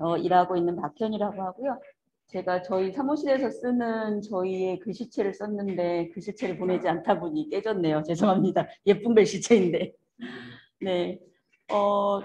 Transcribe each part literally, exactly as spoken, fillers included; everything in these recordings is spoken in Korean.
어, 일하고 있는 박현이라고 하고요. 제가 저희 사무실에서 쓰는 저희의 글씨체를 썼는데 글씨체를 보내지 않다 보니 깨졌네요. 죄송합니다. 예쁜 글씨체인데. 네. 어,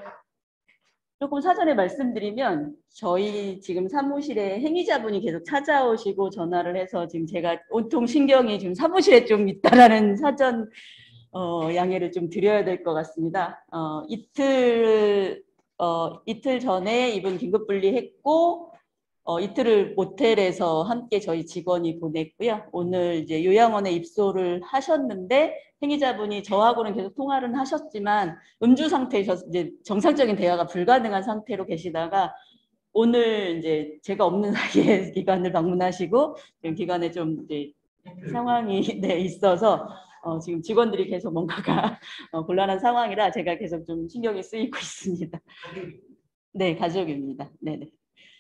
조금 사전에 말씀드리면 저희 지금 사무실에 행위자분이 계속 찾아오시고 전화를 해서 지금 제가 온통 신경이 지금 사무실에 좀 있다라는 사전 어, 양해를 좀 드려야 될 것 같습니다. 어, 이틀 어, 이틀 전에 이분 긴급 분리했고 어, 이틀을 모텔에서 함께 저희 직원이 보냈고요. 오늘 이제 요양원에 입소를 하셨는데 행위자분이 저하고는 계속 통화를 하셨지만 음주 상태에서 이제 정상적인 대화가 불가능한 상태로 계시다가 오늘 이제 제가 없는 사이에 기관을 방문하시고 지금 기관에 좀 이제 상황이 네, 있어서 어, 지금 직원들이 계속 뭔가가 어, 곤란한 상황이라 제가 계속 좀 신경이 쓰이고 있습니다. 네, 가족입니다. 네네.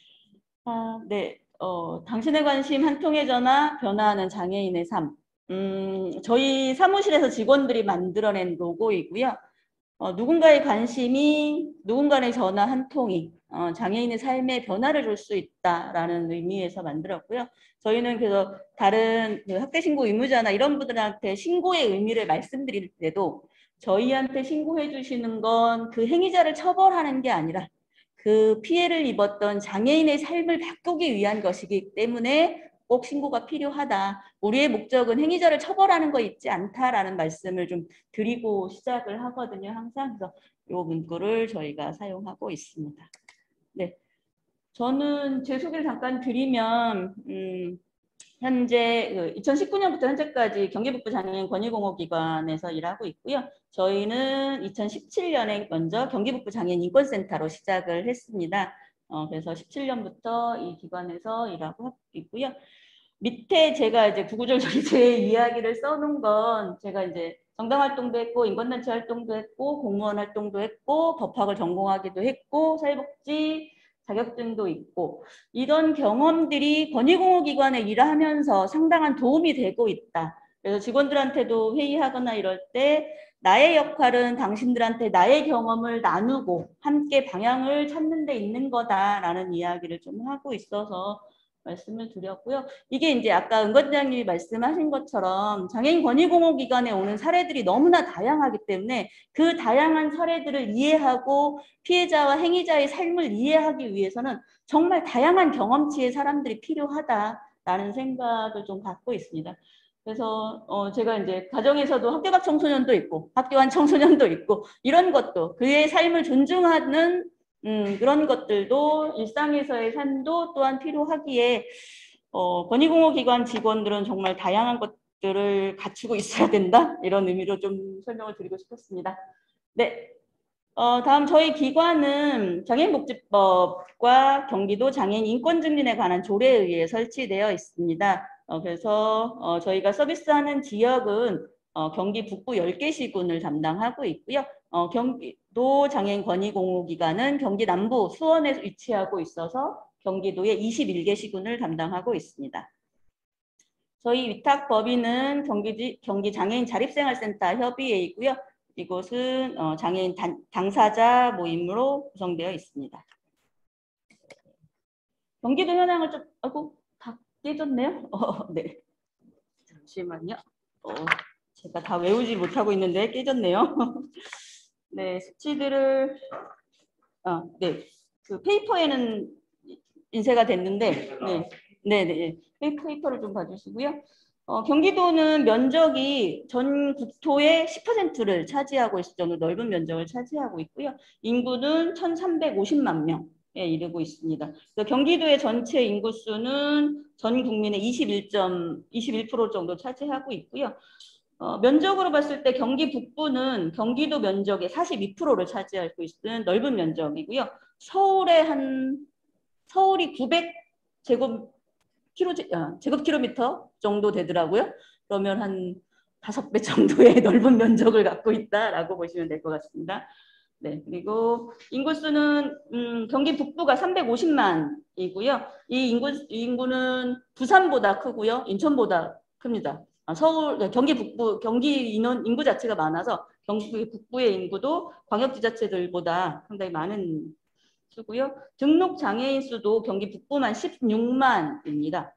아, 네. 어, 당신의 관심 한 통의 전화, 변화하는 장애인의 삶. 음, 저희 사무실에서 직원들이 만들어낸 로고이고요. 어, 누군가의 관심이 누군가의 전화 한 통이 어, 장애인의 삶에 변화를 줄 수 있다라는 의미에서 만들었고요. 저희는 그래서 다른 그 학대 신고 의무자나 이런 분들한테 신고의 의미를 말씀드릴 때도 저희한테 신고해 주시는 건 그 행위자를 처벌하는 게 아니라 그 피해를 입었던 장애인의 삶을 바꾸기 위한 것이기 때문에 꼭 신고가 필요하다. 우리의 목적은 행위자를 처벌하는 거 있지 않다라는 말씀을 좀 드리고 시작을 하거든요. 항상. 그래서 이 문구를 저희가 사용하고 있습니다. 네, 저는 제 소개를 잠깐 드리면 음, 현재 그 이천십구 년부터 현재까지 경기북부 장애인 권익공호기관에서 일하고 있고요. 저희는 이천십칠 년에 먼저 경기북부 장애인 인권센터로 시작을 했습니다. 어, 그래서 십칠 년부터 이 기관에서 일하고 있고요. 밑에 제가 이제 구구절절히 제 이야기를 써놓은 건 제가 이제 정당 활동도 했고 인권단체 활동도 했고 공무원 활동도 했고 법학을 전공하기도 했고 사회복지 자격증도 있고 이런 경험들이 권익공호기관에 일하면서 상당한 도움이 되고 있다. 그래서 직원들한테도 회의하거나 이럴 때 나의 역할은 당신들한테 나의 경험을 나누고 함께 방향을 찾는 데 있는 거다라는 이야기를 좀 하고 있어서 말씀을 드렸고요. 이게 이제 아까 은 관장님이 말씀하신 것처럼 장애인 권익공호기관에 오는 사례들이 너무나 다양하기 때문에 그 다양한 사례들을 이해하고 피해자와 행위자의 삶을 이해하기 위해서는 정말 다양한 경험치의 사람들이 필요하다라는 생각을 좀 갖고 있습니다. 그래서 어 제가 이제 가정에서도 학교 밖 청소년도 있고 학교 안 청소년도 있고 이런 것도 그의 삶을 존중하는 음, 그런 것들도 일상에서의 삶도 또한 필요하기에 어, 권익공호기관 직원들은 정말 다양한 것들을 갖추고 있어야 된다 이런 의미로 좀 설명을 드리고 싶었습니다. 네, 어, 다음 저희 기관은 장애인복지법과 경기도 장애인 인권증진에 관한 조례에 의해 설치되어 있습니다. 어, 그래서 어, 저희가 서비스하는 지역은 어, 경기 북부 열 개 시군을 담당하고 있고요. 어, 경기도 장애인 권익공호기관은 경기 남부 수원에 위치하고 있어서 경기도의 이십일 개 시군을 담당하고 있습니다. 저희 위탁법인은 경기, 경기 장애인 자립생활센터 협의회이고요. 이곳은 어, 장애인 단, 당사자 모임으로 구성되어 있습니다. 경기도 현황을 좀, 아이고, 다 깨졌네요. 어, 네. 잠시만요. 어, 제가 다 외우지 못하고 있는데 깨졌네요. 네, 수치들을, 어, 네. 그 페이퍼에는 인쇄가 됐는데, 네. 네네. 페이퍼를 좀 봐주시고요. 어, 경기도는 면적이 전 국토의 십 퍼센트를 차지하고 있을 정도로 넓은 면적을 차지하고 있고요. 인구는 천삼백오십만 명에 이르고 있습니다. 경기도의 전체 인구수는 전 국민의 이십일 점 이십일 퍼센트 정도 차지하고 있고요. 어, 면적으로 봤을 때 경기 북부는 경기도 면적의 사십이 퍼센트를 차지하고 있는 넓은 면적이고요. 서울의 한 서울이 구백 제곱 킬로, 제곱킬로미터 정도 되더라고요. 그러면 한 다섯 배 정도의 넓은 면적을 갖고 있다라고 보시면 될 것 같습니다. 네, 그리고 인구수는 음, 경기 북부가 삼백오십만이고요. 이 인구, 이 인구는 부산보다 크고요. 인천보다 큽니다. 아, 서울, 경기 북부, 경기 인원, 인구 자체가 많아서 경기 북부의 인구도 광역지자체들보다 상당히 많은 수고요. 등록 장애인 수도 경기 북부만 십육만입니다.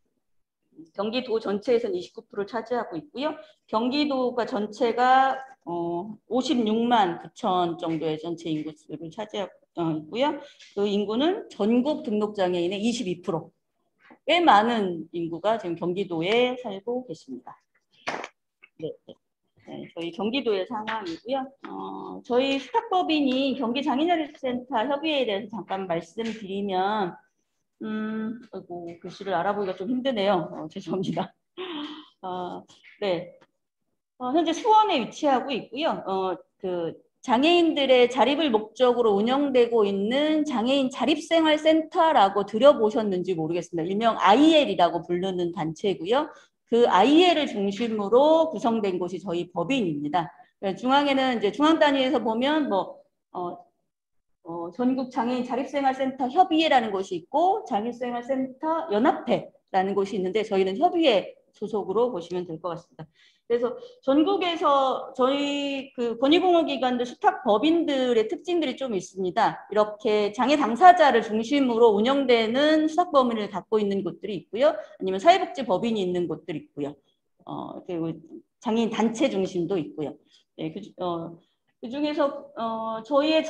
경기도 전체에서는 이십구 퍼센트를 차지하고 있고요. 경기도가 전체가 어, 오십육만 구천 정도의 전체 인구 수를 차지하고 있고요. 그 인구는 전국 등록 장애인의 이십이 퍼센트. 꽤 많은 인구가 지금 경기도에 살고 계십니다. 네, 네. 네, 저희 경기도의 상황이고요. 어, 저희 수탁법인이 경기장애인자립센터 협의회에 대해서 잠깐 말씀드리면 음, 아이고, 글씨를 알아보기가 좀 힘드네요. 어, 죄송합니다. 어, 네. 어, 현재 수원에 위치하고 있고요. 어, 그 장애인들의 자립을 목적으로 운영되고 있는 장애인 자립생활센터라고 들어보셨는지 모르겠습니다. 일명 아이엘이라고 부르는 단체고요. 그 아이엘을 중심으로 구성된 곳이 저희 법인입니다. 중앙에는 이제 중앙 단위에서 보면 뭐 어, 어, 전국 장애인 자립생활센터 협의회라는 곳이 있고 장애생활센터 연합회라는 곳이 있는데 저희는 협의회 소속으로 보시면 될 것 같습니다. 그래서 전국에서 저희 그 권익공허기관들 수탁법인들의 특징들이 좀 있습니다. 이렇게 장애 당사자를 중심으로 운영되는 수탁법인을 갖고 있는 곳들이 있고요. 아니면 사회복지법인이 있는 곳들이 있고요. 어, 그리고 장애인 단체 중심도 있고요. 네, 그, 어, 그 중에서 어, 저희의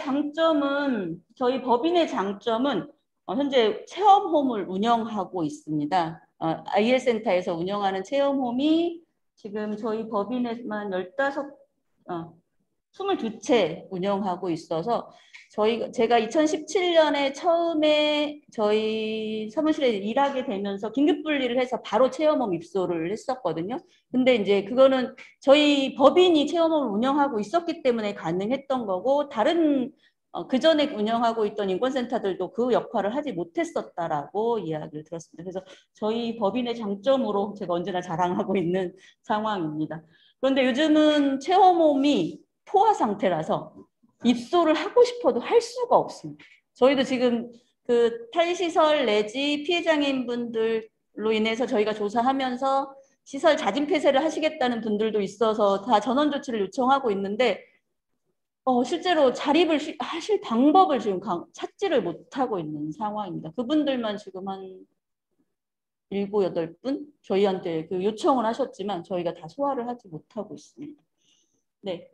장점은 저희 법인의 장점은 어, 현재 체험홈을 운영하고 있습니다. 어, 아이엘 센터에서 운영하는 체험홈이 지금 저희 법인에만 열다섯, 어, 스물두 채 운영하고 있어서 저희 제가 이천십칠 년에 처음에 저희 사무실에 일하게 되면서 긴급 분리를 해서 바로 체험홈 입소를 했었거든요. 근데 이제 그거는 저희 법인이 체험홈을 운영하고 있었기 때문에 가능했던 거고 다른 어, 그 전에 운영하고 있던 인권센터들도 그 역할을 하지 못했었다라고 이야기를 들었습니다. 그래서 저희 법인의 장점으로 제가 언제나 자랑하고 있는 상황입니다. 그런데 요즘은 체험홈이 포화 상태라서 입소를 하고 싶어도 할 수가 없습니다. 저희도 지금 그 탈시설 내지 피해장애인분들로 인해서 저희가 조사하면서 시설 자진 폐쇄를 하시겠다는 분들도 있어서 다 전원 조치를 요청하고 있는데 어, 실제로 자립을 시, 하실 방법을 지금 강, 찾지를 못하고 있는 상황입니다. 그분들만 지금 한 일곱, 여덟 분 저희한테 그 요청을 하셨지만 저희가 다 소화를 하지 못하고 있습니다. 네.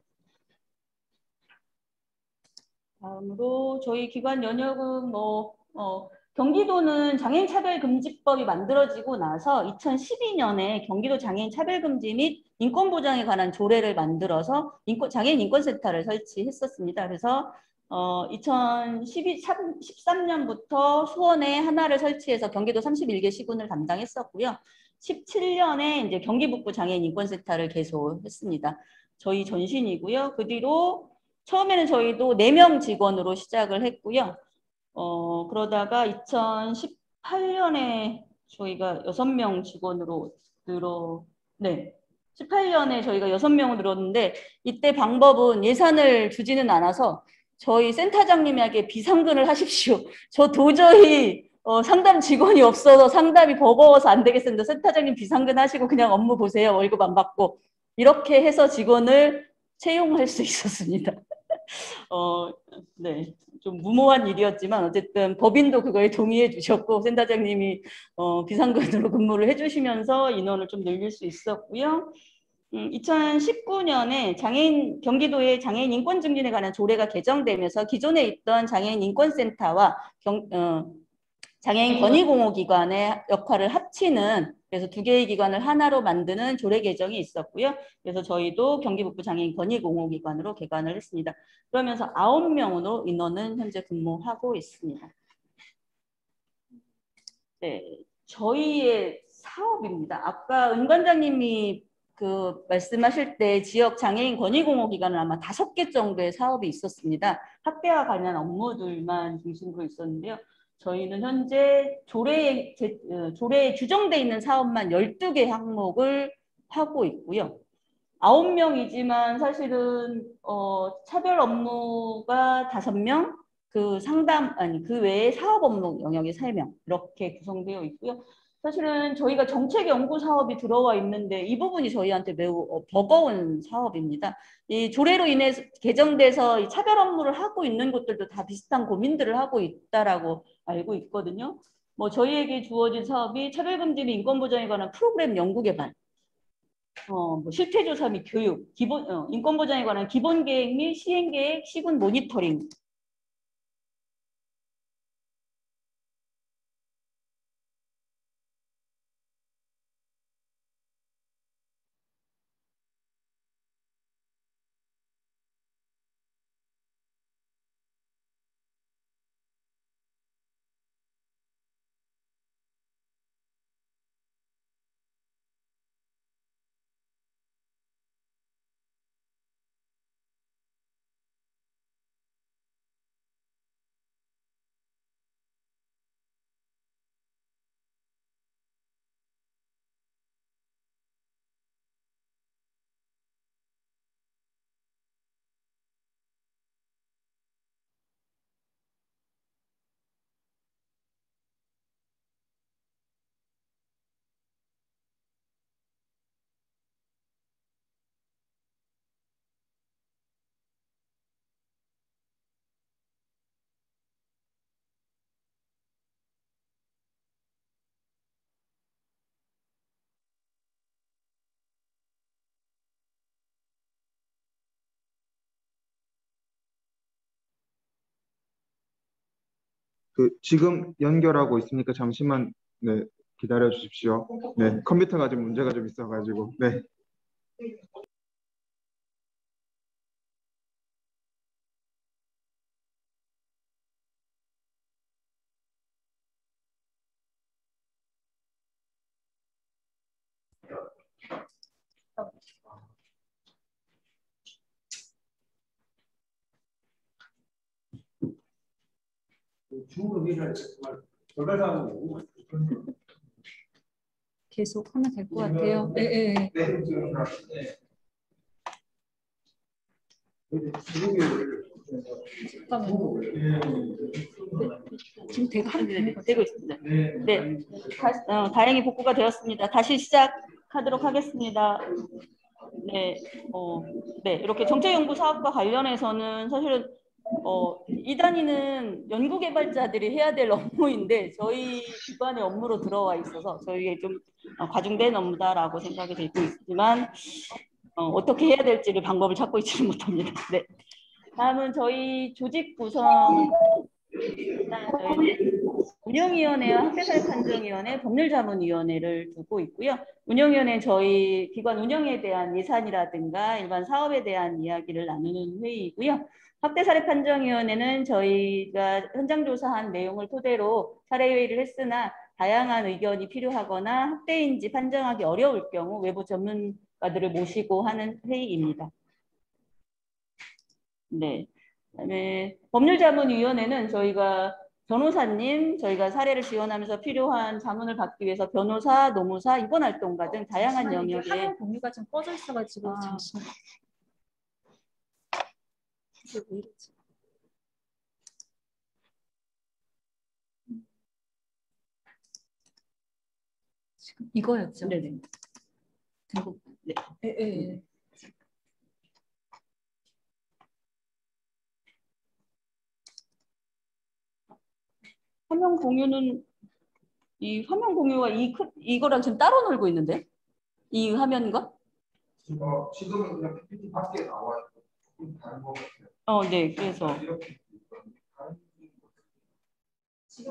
다음으로 저희 기관 연역은 뭐 어, 경기도는 장애인 차별금지법이 만들어지고 나서 이천십이 년에 경기도 장애인 차별금지 및 인권보장에 관한 조례를 만들어서 인권, 장애인 인권센터를 설치했었습니다. 그래서 어, 이천십삼 년부터 수원에 하나를 설치해서 경기도 삼십일 개 시군을 담당했었고요. 십칠 년에 이제 경기 북부 장애인 인권센터를 개소했습니다. 저희 전신이고요. 그 뒤로 처음에는 저희도 네 명 직원으로 시작을 했고요. 어, 그러다가 이천십팔 년에 저희가 여섯 명 직원으로 늘어, 네. 십팔 년에 저희가 여섯 명을 늘었는데 이때 방법은 예산을 주지는 않아서 저희 센터장님에게 비상근을 하십시오. 저 도저히 어, 상담 직원이 없어서 상담이 버거워서 안 되겠습니다. 센터장님 비상근 하시고 그냥 업무 보세요. 월급 안 받고. 이렇게 해서 직원을 채용할 수 있었습니다. 어, 네. 좀 무모한 일이었지만 어쨌든 법인도 그거에 동의해 주셨고 센터장님이 어, 비상근으로 근무를 해주시면서 인원을 좀 늘릴 수 있었고요. 음, 이천십구 년에 장애인 경기도의 장애인 인권 증진에 관한 조례가 개정되면서 기존에 있던 장애인 인권센터와 경, 어, 장애인 권익공호기관의 역할을 합치는 그래서 두 개의 기관을 하나로 만드는 조례 개정이 있었고요. 그래서 저희도 경기북부 장애인 권익공호기관으로 개관을 했습니다. 그러면서 아홉 명으로 인원은 현재 근무하고 있습니다. 네, 저희의 사업입니다. 아까 은 관장님이 그 말씀하실 때 지역 장애인 권익공호기관은 아마 다섯 개 정도의 사업이 있었습니다. 학대와 관련 업무들만 중심으로 있었는데요. 저희는 현재 조례에, 조례에 규정되어 있는 사업만 열두 개 항목을 하고 있고요. 아홉 명이지만 사실은 어, 차별 업무가 다섯 명, 그 상담 아니 그 외에 사업 업무 영역이 세 명 이렇게 구성되어 있고요. 사실은 저희가 정책 연구 사업이 들어와 있는데 이 부분이 저희한테 매우 어, 버거운 사업입니다. 이 조례로 인해서 개정돼서 이 차별 업무를 하고 있는 곳들도 다 비슷한 고민들을 하고 있다라고 알고 있거든요. 뭐 저희에게 주어진 사업이 차별금지 및 인권보장에 관한 프로그램 연구 개발, 어, 뭐 실태조사 및 교육, 기본 어, 인권보장에 관한 기본 계획 및 시행 계획, 시군 모니터링. 그 지금 연결하고 있으니까 잠시만 네, 기다려 주십시오. 네, 컴퓨터가 좀 문제가 좀 있어가지고 네. 계속 하면 될 것 같아요. 네, 네. 잠깐만요. 지금 대가 하는 네, 되고 있습니다. 네, 다, 어, 다행히 복구가 되었습니다. 다시 시작하도록 하겠습니다. 네, 어, 네, 이렇게 정책연구 사업과 관련해서는 사실은 어, 이 단위는 연구개발자들이 해야 될 업무인데 저희 기관의 업무로 들어와 있어서 저희에 좀 어, 과중된 업무다라고 생각이 되고 있지만 어, 어떻게 해야 될지를 방법을 찾고 있지는 못합니다. 네. 다음은 저희 조직 구성. 저희는 운영위원회와 학대사회판정위원회, 법률자문위원회를 두고 있고요. 운영위원회는 저희 기관 운영에 대한 예산이라든가 일반 사업에 대한 이야기를 나누는 회의이고요. 학대사례판정위원회는 저희가 현장조사한 내용을 토대로 사례회의를 했으나 다양한 의견이 필요하거나 학대인지 판정하기 어려울 경우 외부 전문가들을 모시고 하는 회의입니다. 네. 그다음에 법률자문위원회는 저희가 변호사님, 저희가 사례를 지원하면서 필요한 자문을 받기 위해서 변호사, 노무사, 입원활동가 등 다양한 영역에 화면 공유가 좀 꺼져 있어가지고 아. 잠시만. 이게 왜 이러지? 지금 이거였죠? 네네. 그리고 네. 예, 예. 화면 공유는 이 화면 공유가 이 크, 이거랑 지금 따로 놀고 있는데 이 화면과? 어, 지금은 그냥 피피티 밖에 나와 있고 조금 다른 것 같아요. 어, 네. 그래서 이렇게 지금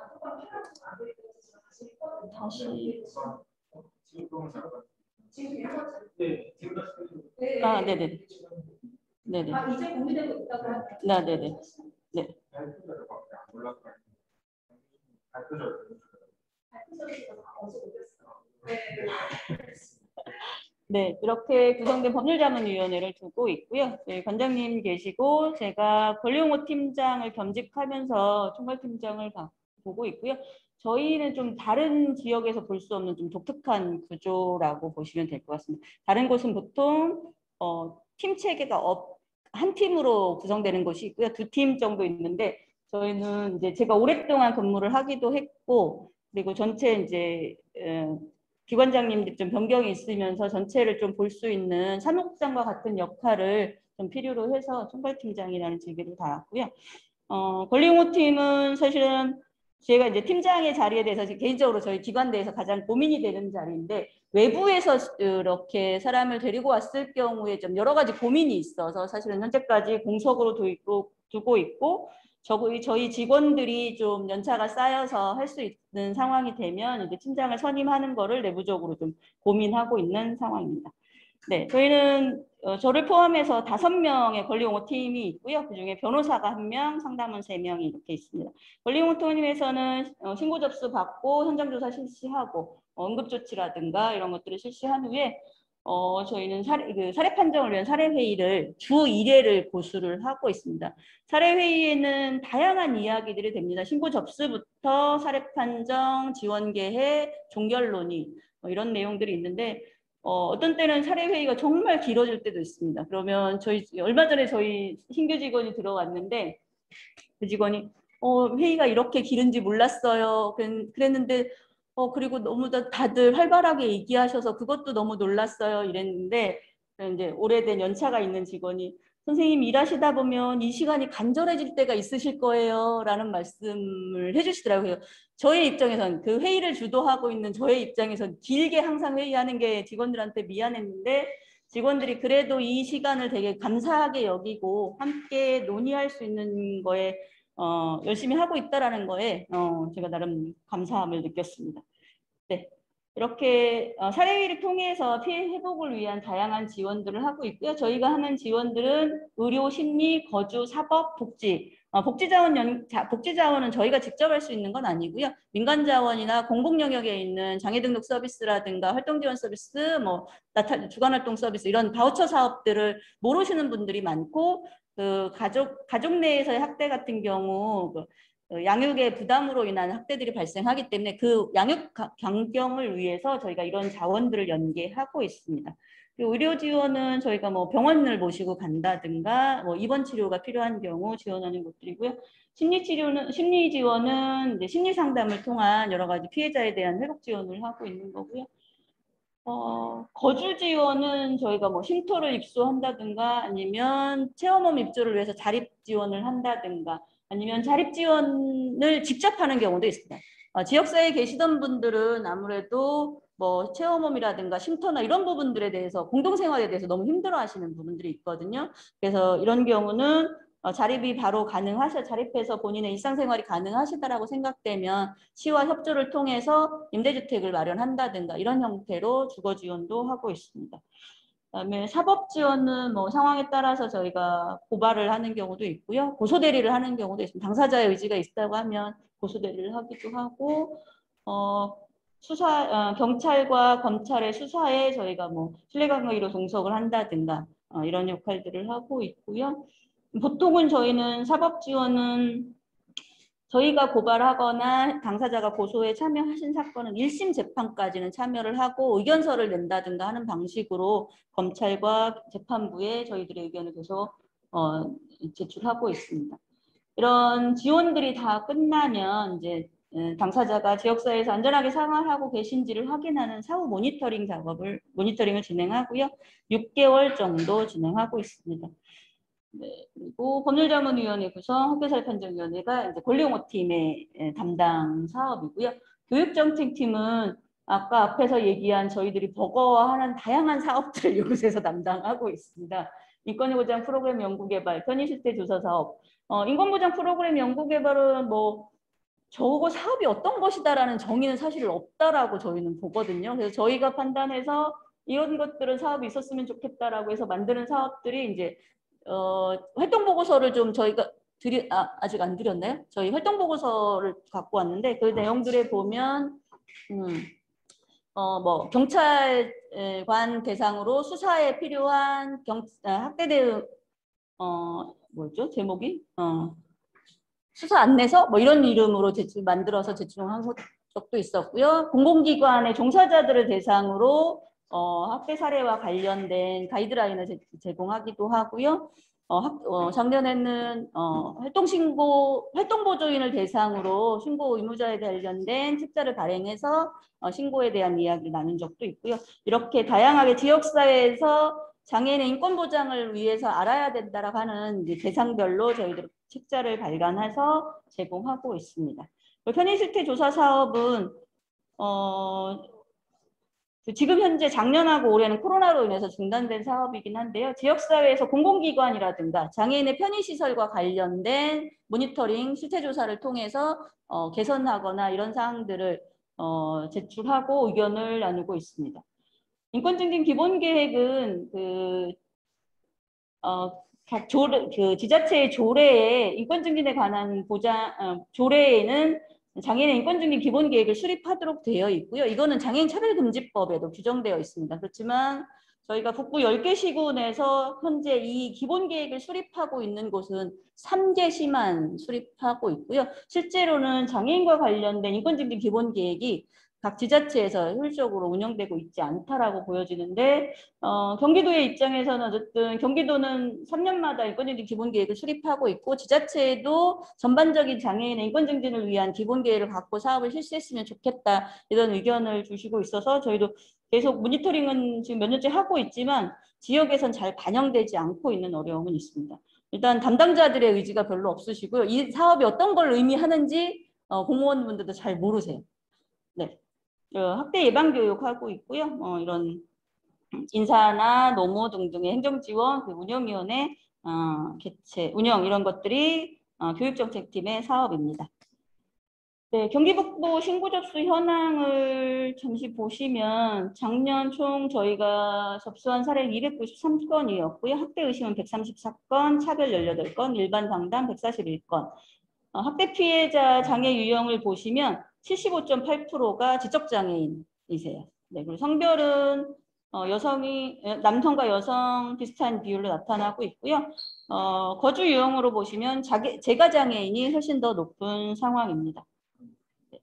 다시 네, 아, 네네. 네네. 아, 이제 공유되고 있다고 하네요. 네, 네네. 네. 네, 이렇게 구성된 법률자문위원회를 두고 있고요. 네, 관장님 계시고 제가 권리옹호 팀장을 겸직하면서 총괄팀장을 보고 있고요. 저희는 좀 다른 지역에서 볼 수 없는 좀 독특한 구조라고 보시면 될 것 같습니다. 다른 곳은 보통 어, 팀 체계가 업, 한 팀으로 구성되는 곳이 있고요. 두 팀 정도 있는데 저희는 이제 제가 오랫동안 근무를 하기도 했고 그리고 전체 이제 어, 기관장님들 좀 변경이 있으면서 전체를 좀 볼 수 있는 사무국장과 같은 역할을 좀 필요로 해서 총괄팀장이라는 직위를 달았고요. 어, 권리옹호팀은 사실은 제가 이제 팀장의 자리에 대해서 개인적으로 저희 기관 내에서 가장 고민이 되는 자리인데 외부에서 이렇게 사람을 데리고 왔을 경우에 좀 여러 가지 고민이 있어서 사실은 현재까지 공석으로 두고, 두고 있고 저희, 저희 직원들이 좀 연차가 쌓여서 할 수 있는 상황이 되면 이제 팀장을 선임하는 거를 내부적으로 좀 고민하고 있는 상황입니다. 네, 저희는 어, 저를 포함해서 다섯 명의 권리옹호팀이 있고요. 그중에 변호사가 한 명, 상담원 세 명이 이렇게 있습니다. 권리옹호팀에서는 어, 신고 접수 받고 현장 조사 실시하고 어, 응급조치라든가 이런 것들을 실시한 후에 어, 저희는 사례, 그 사례 판정을 위한 사례 회의를 주 일 회를 고수를 하고 있습니다. 사례 회의에는 다양한 이야기들이 됩니다. 신고 접수부터 사례 판정, 지원 계획, 종결 논의 뭐 이런 내용들이 있는데. 어, 어떤 때는 사례 회의가 정말 길어질 때도 있습니다. 그러면 저희 얼마 전에 저희 신규 직원이 들어왔는데 그 직원이 어, 회의가 이렇게 길은지 몰랐어요. 그랬는데 어, 그리고 너무 다들 활발하게 얘기하셔서 그것도 너무 놀랐어요. 이랬는데 이제 오래된 연차가 있는 직원이 선생님 일하시다 보면 이 시간이 간절해질 때가 있으실 거예요. 라는 말씀을 해주시더라고요. 저의 입장에선 그 회의를 주도하고 있는 저의 입장에선 길게 항상 회의하는 게 직원들한테 미안했는데 직원들이 그래도 이 시간을 되게 감사하게 여기고 함께 논의할 수 있는 거에 어, 열심히 하고 있다라는 거에 어, 제가 나름 감사함을 느꼈습니다. 네. 이렇게 사례회의를 통해서 피해 회복을 위한 다양한 지원들을 하고 있고요. 저희가 하는 지원들은 의료, 심리, 거주, 사법, 복지. 복지자원 연, 복지자원은 저희가 직접 할 수 있는 건 아니고요. 민간자원이나 공공 영역에 있는 장애등록 서비스라든가 활동지원 서비스, 뭐 주간활동 서비스 이런 바우처 사업들을 모르시는 분들이 많고 그 가족 가족 내에서의 학대 같은 경우 그 양육의 부담으로 인한 학대들이 발생하기 때문에 그 양육 강경을 위해서 저희가 이런 자원들을 연계하고 있습니다. 그리고 의료 지원은 저희가 뭐 병원을 모시고 간다든가 뭐 입원 치료가 필요한 경우 지원하는 것들이고요. 심리 치료는 심리 지원은 이제 심리 상담을 통한 여러 가지 피해자에 대한 회복 지원을 하고 있는 거고요. 어, 거주 지원은 저희가 뭐 쉼터를 입소한다든가 아니면 체험홈 입주를 위해서 자립 지원을 한다든가 아니면 자립 지원을 직접 하는 경우도 있습니다. 어, 지역사회에 계시던 분들은 아무래도 뭐 체험홈이라든가 쉼터나 이런 부분들에 대해서 공동생활에 대해서 너무 힘들어 하시는 부분들이 있거든요. 그래서 이런 경우는 어, 자립이 바로 가능하셔, 자립해서 본인의 일상생활이 가능하시다라고 생각되면 시와 협조를 통해서 임대주택을 마련한다든가 이런 형태로 주거 지원도 하고 있습니다. 그다음에 사법 지원은 뭐 상황에 따라서 저희가 고발을 하는 경우도 있고요. 고소 대리를 하는 경우도 있습니다. 당사자의 의지가 있다고 하면 고소 대리를 하기도 하고 어, 수사 어, 경찰과 검찰의 수사에 저희가 뭐 신뢰관계로 동석을 한다든가 어, 이런 역할들을 하고 있고요. 보통은 저희는 사법 지원은 저희가 고발하거나 당사자가 고소에 참여하신 사건은 일 심 재판까지는 참여를 하고 의견서를 낸다든가 하는 방식으로 검찰과 재판부에 저희들의 의견을 계속 어, 제출하고 있습니다. 이런 지원들이 다 끝나면 이제 당사자가 지역사회에서 안전하게 생활하고 계신지를 확인하는 사후 모니터링 작업을 모니터링을 진행하고요. 육 개월 정도 진행하고 있습니다. 네, 그리고 법률자문위원회 구성, 학교사회판정위원회가 이제 권리옹호팀의 담당 사업이고요. 교육정책팀은 아까 앞에서 얘기한 저희들이 버거워하는 다양한 사업들을 이곳에서 담당하고 있습니다. 인권보장 프로그램 연구개발, 편의실태 조사 사업, 어, 인권보장 프로그램 연구개발은 뭐 저거 사업이 어떤 것이다라는 정의는 사실 없다라고 저희는 보거든요. 그래서 저희가 판단해서 이런 것들은 사업이 있었으면 좋겠다라고 해서 만드는 사업들이 이제 어, 활동 보고서를 좀 저희가 드리, 아, 아직 안 드렸나요? 저희 활동 보고서를 갖고 왔는데 그 내용들에 보면 음, 어, 뭐 경찰관 대상으로 수사에 필요한 경, 아, 학대 대응 어, 뭐죠? 제목이 어, 수사 안내서 뭐 이런 이름으로 제출 만들어서 제출한 적도 있었고요. 공공기관의 종사자들을 대상으로 어, 학대 사례와 관련된 가이드라인을 제, 제공하기도 하고요. 어, 학, 어, 작년에는 어, 활동신고, 활동보조인을 대상으로 신고 의무자에 관련된 책자를 발행해서 어, 신고에 대한 이야기를 나눈 적도 있고요. 이렇게 다양하게 지역사회에서 장애인의 인권보장을 위해서 알아야 된다라고 하는 이제 대상별로 저희들 책자를 발간해서 제공하고 있습니다. 편의실태 조사 사업은 어, 지금 현재 작년하고 올해는 코로나로 인해서 중단된 사업이긴 한데요. 지역사회에서 공공기관이라든가 장애인의 편의시설과 관련된 모니터링, 실태조사를 통해서 어, 개선하거나 이런 사항들을 어, 제출하고 의견을 나누고 있습니다. 인권증진 기본계획은 그, 어, 각 조례, 그 지자체의 조례에 인권증진에 관한 보장, 어, 조례에는 장애인의 인권증진 기본계획을 수립하도록 되어 있고요. 이거는 장애인 차별금지법에도 규정되어 있습니다. 그렇지만 저희가 북부 열 개 시군에서 현재 이 기본계획을 수립하고 있는 곳은 세 개 시만 수립하고 있고요. 실제로는 장애인과 관련된 인권증진 기본계획이 각 지자체에서 효율적으로 운영되고 있지 않다라고 보여지는데 어, 경기도의 입장에서는 어쨌든 경기도는 삼 년마다 인권증진 기본계획을 수립하고 있고 지자체에도 전반적인 장애인의 인권증진을 위한 기본계획을 갖고 사업을 실시했으면 좋겠다 이런 의견을 주시고 있어서 저희도 계속 모니터링은 지금 몇 년째 하고 있지만 지역에선 잘 반영되지 않고 있는 어려움은 있습니다. 일단 담당자들의 의지가 별로 없으시고요. 이 사업이 어떤 걸 의미하는지 어, 공무원분들도 잘 모르세요. 네. 어, 학대 예방 교육하고 있고요. 어, 이런 인사나 노무 등등의 행정지원, 그 운영위원회 어, 개최, 운영 이런 것들이 어, 교육정책팀의 사업입니다. 네, 경기북부 신고 접수 현황을 잠시 보시면 작년 총 저희가 접수한 사례는 이백구십삼 건이었고요. 학대 의심은 백삼십사 건, 차별 열여덟 건, 일반 상담 백사십일 건. 어, 학대 피해자 장애 유형을 보시면 칠십오 점 팔 퍼센트가 지적장애인이세요. 네, 그리고 성별은 어, 여성이 남성과 여성 비슷한 비율로 나타나고 있고요. 어, 거주 유형으로 보시면 자기, 재가 장애인이 훨씬 더 높은 상황입니다. 네.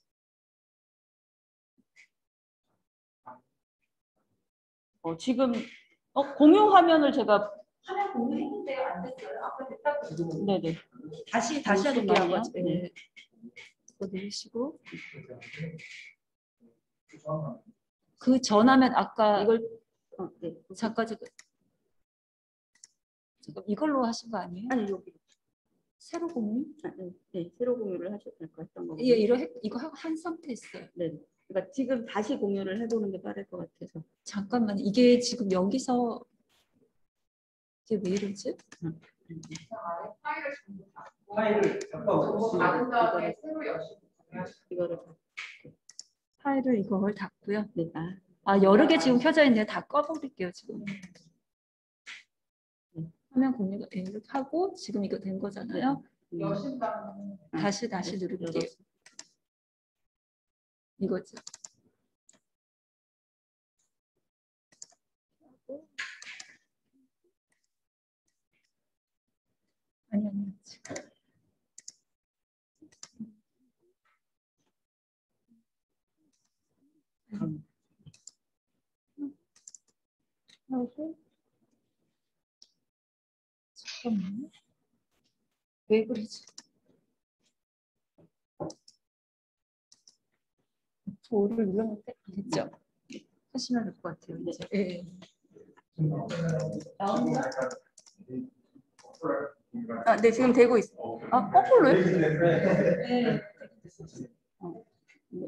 어, 지금 어, 공유 화면을 제가 화면 공유했는데요. 안 됐어요. 아까 됐다고. 네네 다시 다시 해볼게요. 잠시만요. 네. 네. 이거 내리시고 그 전화면 아까 이걸 어, 네. 잠깐 지금 지금 이걸로 하신 거 아니에요? 아니 여기 새로 공유? 아, 네, 네, 새로 공유를 하셔도 될 것 같던 거고. 예, 이거 해- 이거 하- 한 상태 있어요. 네. 그러니까 지금 다시 공유를 해보는 게 빠를 것 같아서. 잠깐만 이게 지금 여기서 이게 왜 이러지? 파일을 잠깐 받은 다음에 새로 여시고 이거를 파일을 이걸 닫고요. 네. 아, 아 여러 개 지금 켜져 있네요. 다 꺼버릴게요 지금. 네. 화면 공유가 예, 이렇게 하고 지금 이거 된 거잖아요. 여신 다시 다시 누를게요. 이거죠. 아니 아니. 음. 하고 잠깐만요. 왜 그러지? 오를 눌렀는데 됐죠? 하시면 될 것 같아요. 이제. 예. 아, 네 지금 되고 있어. 아 거꾸로요? 네. 어, 네.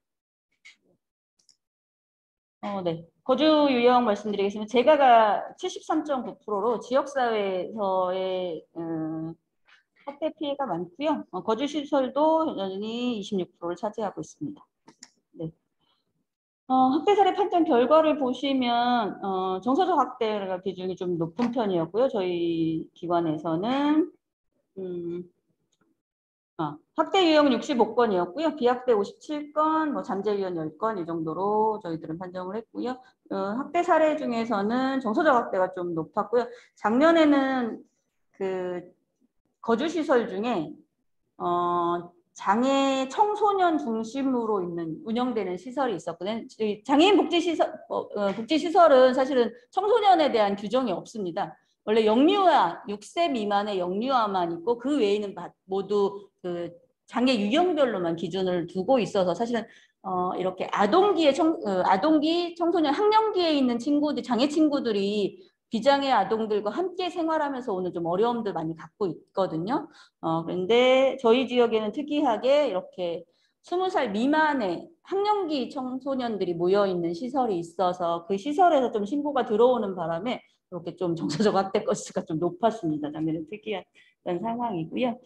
어, 네. 거주 유형 말씀드리겠습니다. 재가가 칠십삼 점 구 퍼센트로 지역사회에서의 음, 학대 피해가 많고요. 어, 거주시설도 여전히 이십육 퍼센트를 차지하고 있습니다. 네. 어, 학대 사례 판정 결과를 보시면 어, 정서적 학대가 비중이 좀 높은 편이었고요. 저희 기관에서는 음, 어, 학대 유형은 육십오 건이었고요. 비학대 오십칠 건, 뭐 잠재 유형 십 건 이 정도로 저희들은 판정을 했고요. 어, 학대 사례 중에서는 정서적 학대가 좀 높았고요. 작년에는 그 거주시설 중에 어, 장애 청소년 중심으로 있는 운영되는 시설이 있었거든요. 장애인 복지시설, 어, 어, 복지시설은 사실은 청소년에 대한 규정이 없습니다. 원래 영유아, 육 세 미만의 영유아만 있고 그 외에는 모두 그 장애 유형별로만 기준을 두고 있어서 사실은 어, 이렇게 아동기에 청, 어, 아동기, 청소년 학령기에 있는 친구들, 장애 친구들이 비장애 아동들과 함께 생활하면서 오는 좀 어려움들 많이 갖고 있거든요. 어, 그런데 저희 지역에는 특이하게 이렇게 스무 살 미만의 학령기 청소년들이 모여있는 시설이 있어서 그 시설에서 좀 신고가 들어오는 바람에 이렇게 좀 정서적 학대 건수가 좀 높았습니다. 작년에 특이한 상황이고요.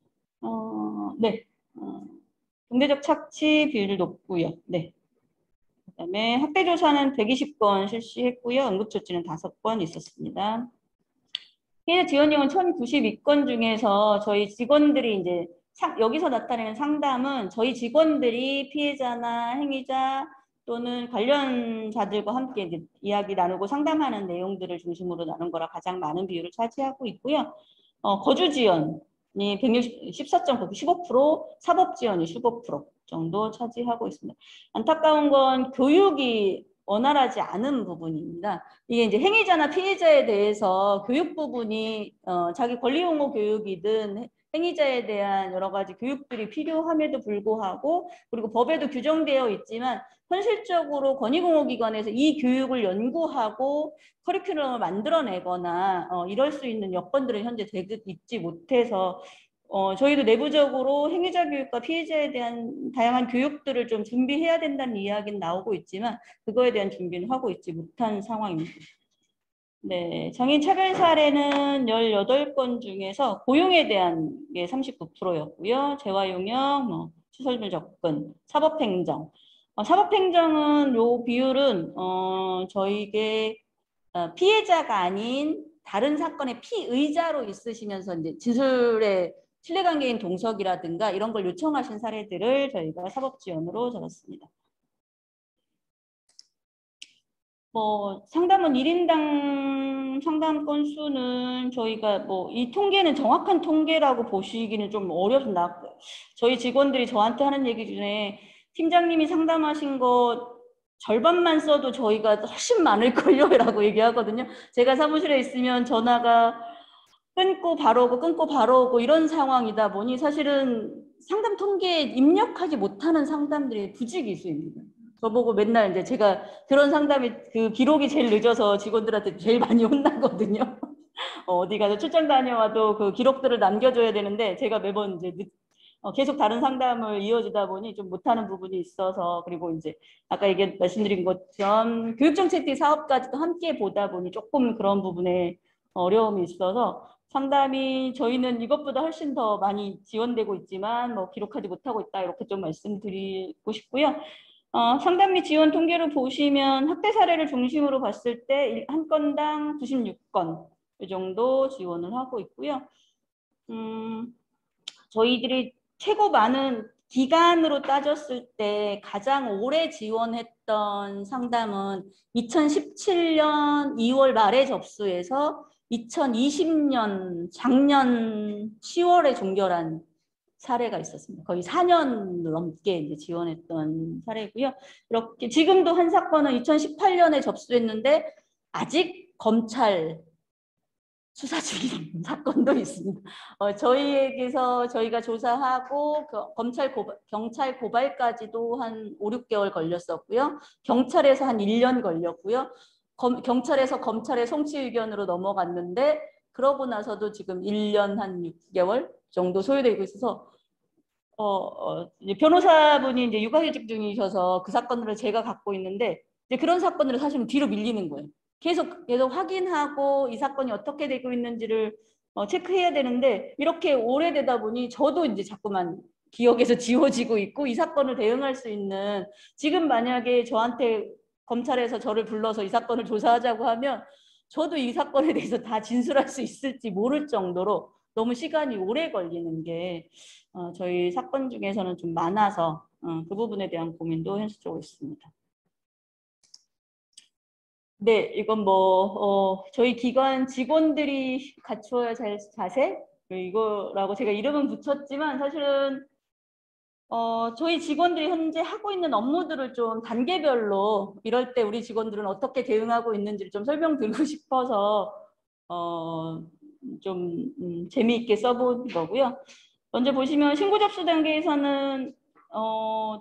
어, 네. 어, 경제적 착취 비율 높고요. 네. 그다음에 학대 조사는 백이십 건 실시했고요. 응급조치는 다섯 건 있었습니다. 피해자 지원령은 천구십이 건 중에서 저희 직원들이 이제 여기서 나타내는 상담은 저희 직원들이 피해자나 행위자 또는 관련자들과 함께 이제 이야기 나누고 상담하는 내용들을 중심으로 나눈 거라 가장 많은 비율을 차지하고 있고요. 어, 거주 지원이 백십사 점 십오 퍼센트, 사법 지원이 십오 퍼센트 정도 차지하고 있습니다. 안타까운 건 교육이 원활하지 않은 부분입니다. 이게 이제 행위자나 피해자에 대해서 교육 부분이 어, 자기 권리 옹호 교육이든 행위자에 대한 여러 가지 교육들이 필요함에도 불구하고 그리고 법에도 규정되어 있지만 현실적으로 권익옹호기관에서 이 교육을 연구하고 커리큘럼을 만들어내거나 어, 이럴 수 있는 여건들은 현재 되지 있지 못해서 어, 저희도 내부적으로 행위자 교육과 피해자에 대한 다양한 교육들을 좀 준비해야 된다는 이야기는 나오고 있지만 그거에 대한 준비는 하고 있지 못한 상황입니다. 네, 장애인 차별 사례는 열여덟 건 중에서 고용에 대한 게 삼십구 퍼센트였고요. 재활용역, 뭐, 시설물 접근, 사법행정. 어, 사법행정은 요 비율은 어, 저희게 어, 피해자가 아닌 다른 사건의 피의자로 있으시면서 이제 진술에 신뢰관계인 동석이라든가 이런 걸 요청하신 사례들을 저희가 사법 지원으로 적었습니다. 뭐 상담은 일 인당 상담 건수는 저희가 뭐 이 통계는 정확한 통계라고 보시기는 좀 어렵습니다. 저희 직원들이 저한테 하는 얘기 중에 팀장님이 상담하신 거 절반만 써도 저희가 훨씬 많을걸요 라고 얘기하거든요. 제가 사무실에 있으면 전화가 끊고 바로 오고 끊고 바로 오고 이런 상황이다 보니 사실은 상담 통계에 입력하지 못하는 상담들이 부지기수입니다. 저보고 맨날 이제 제가 그런 상담이 그 기록이 제일 늦어서 직원들한테 제일 많이 혼나거든요. 어, 어디 가서 출장 다녀와도 그 기록들을 남겨줘야 되는데 제가 매번 이제 늦, 어, 계속 다른 상담을 이어지다 보니 좀 못하는 부분이 있어서 그리고 이제 아까 얘기 말씀드린 것처럼 교육정책비 사업까지도 함께 보다 보니 조금 그런 부분에 어려움이 있어서 상담이 저희는 이것보다 훨씬 더 많이 지원되고 있지만 뭐 기록하지 못하고 있다 이렇게 좀 말씀드리고 싶고요. 어, 상담 및 지원 통계를 보시면 학대 사례를 중심으로 봤을 때 한 건당 구십육 건 이 정도 지원을 하고 있고요. 음, 저희들이 최고 많은 기간으로 따졌을 때 가장 오래 지원했던 상담은 이천십칠 년 이월 말에 접수해서 이천이십 년 작년 시월에 종결한 사례가 있었습니다. 거의 사 년 넘게 이제 지원했던 사례고요. 이렇게 지금도 한 사건은 이천십팔 년에 접수했는데 아직 검찰 수사 중인 사건도 있습니다. 어, 저희에게서 저희가 조사하고 그 검찰 고발, 경찰 고발까지도 한 오, 육 개월 걸렸었고요. 경찰에서 한 일 년 걸렸고요. 검, 경찰에서 검찰의 송치 의견으로 넘어갔는데 그러고 나서도 지금 일 년 한 육 개월 정도 소요되고 있어서 어, 어, 이제 변호사분이 이제 육아휴직 중이셔서 그 사건들을 제가 갖고 있는데 이제 그런 사건들을 사실은 뒤로 밀리는 거예요. 계속 계속 확인하고 이 사건이 어떻게 되고 있는지를 어, 체크해야 되는데 이렇게 오래되다 보니 저도 이제 자꾸만 기억에서 지워지고 있고 이 사건을 대응할 수 있는 지금 만약에 저한테 검찰에서 저를 불러서 이 사건을 조사하자고 하면 저도 이 사건에 대해서 다 진술할 수 있을지 모를 정도로 너무 시간이 오래 걸리는 게 어, 저희 사건 중에서는 좀 많아서 어, 그 부분에 대한 고민도 현실적으로 있습니다. 네, 이건 뭐 어, 저희 기관 직원들이 갖추어야 할 자세 이거라고 제가 이름은 붙였지만 사실은 어, 저희 직원들이 현재 하고 있는 업무들을 좀 단계별로 이럴 때 우리 직원들은 어떻게 대응하고 있는지를 좀 설명드리고 싶어서 어, 좀 음, 재미있게 써본 거고요. 먼저 보시면 신고 접수 단계에서는 어,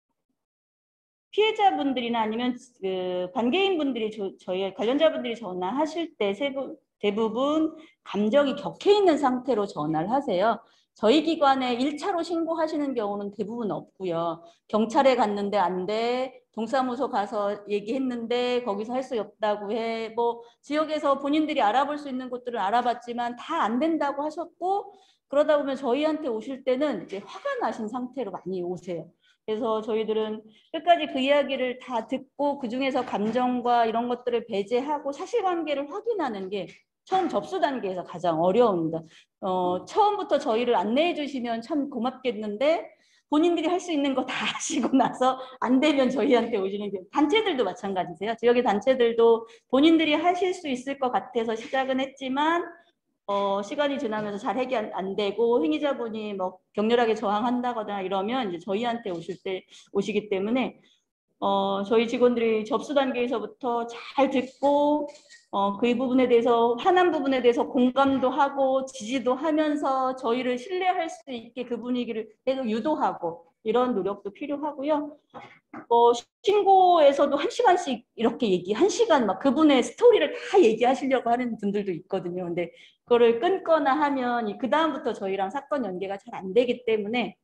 피해자분들이나 아니면 그 관계인분들이 저, 저희 관련자분들이 전화하실 때 세부, 대부분 감정이 격해 있는 상태로 전화를 하세요. 저희 기관에 일 차로 신고하시는 경우는 대부분 없고요. 경찰에 갔는데 안 돼. 동사무소 가서 얘기했는데 거기서 할 수 없다고 해. 뭐 지역에서 본인들이 알아볼 수 있는 곳들은 알아봤지만 다 안 된다고 하셨고, 그러다 보면 저희한테 오실 때는 이제 화가 나신 상태로 많이 오세요. 그래서 저희들은 끝까지 그 이야기를 다 듣고 그중에서 감정과 이런 것들을 배제하고 사실관계를 확인하는 게 처음 접수 단계에서 가장 어려웁니다. 어, 처음부터 저희를 안내해 주시면 참 고맙겠는데 본인들이 할 수 있는 거 다 하시고 나서 안 되면 저희한테 오시는 게, 단체들도 마찬가지세요. 지역의 단체들도 본인들이 하실 수 있을 것 같아서 시작은 했지만 어, 시간이 지나면서 잘 해결 안, 안 되고 행위자분이 뭐 격렬하게 저항한다거나 이러면 이제 저희한테 오실 때 오시기 때문에 어, 저희 직원들이 접수 단계에서부터 잘 듣고 어, 그 부분에 대해서 화난 부분에 대해서 공감도 하고 지지도 하면서 저희를 신뢰할 수 있게 그 분위기를 계속 유도하고 이런 노력도 필요하고요. 어, 신고에서도 한 시간씩 이렇게 얘기, 한 시간 막 그분의 스토리를 다 얘기하시려고 하는 분들도 있거든요. 근데 그거를 끊거나 하면 그 다음부터 저희랑 사건 연계가 잘 안 되기 때문에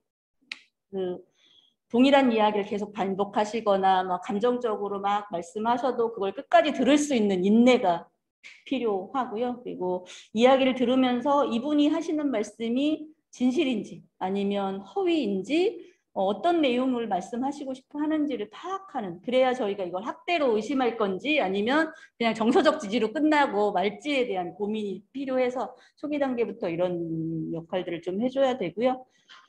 그 동일한 이야기를 계속 반복하시거나 막 감정적으로 막 말씀하셔도 그걸 끝까지 들을 수 있는 인내가 필요하고요. 그리고 이야기를 들으면서 이분이 하시는 말씀이 진실인지 아니면 허위인지 어, 어떤 내용을 말씀하시고 싶어 하는지를 파악하는, 그래야 저희가 이걸 학대로 의심할 건지 아니면 그냥 정서적 지지로 끝나고 말지에 대한 고민이 필요해서 초기 단계부터 이런 역할들을 좀 해줘야 되고요.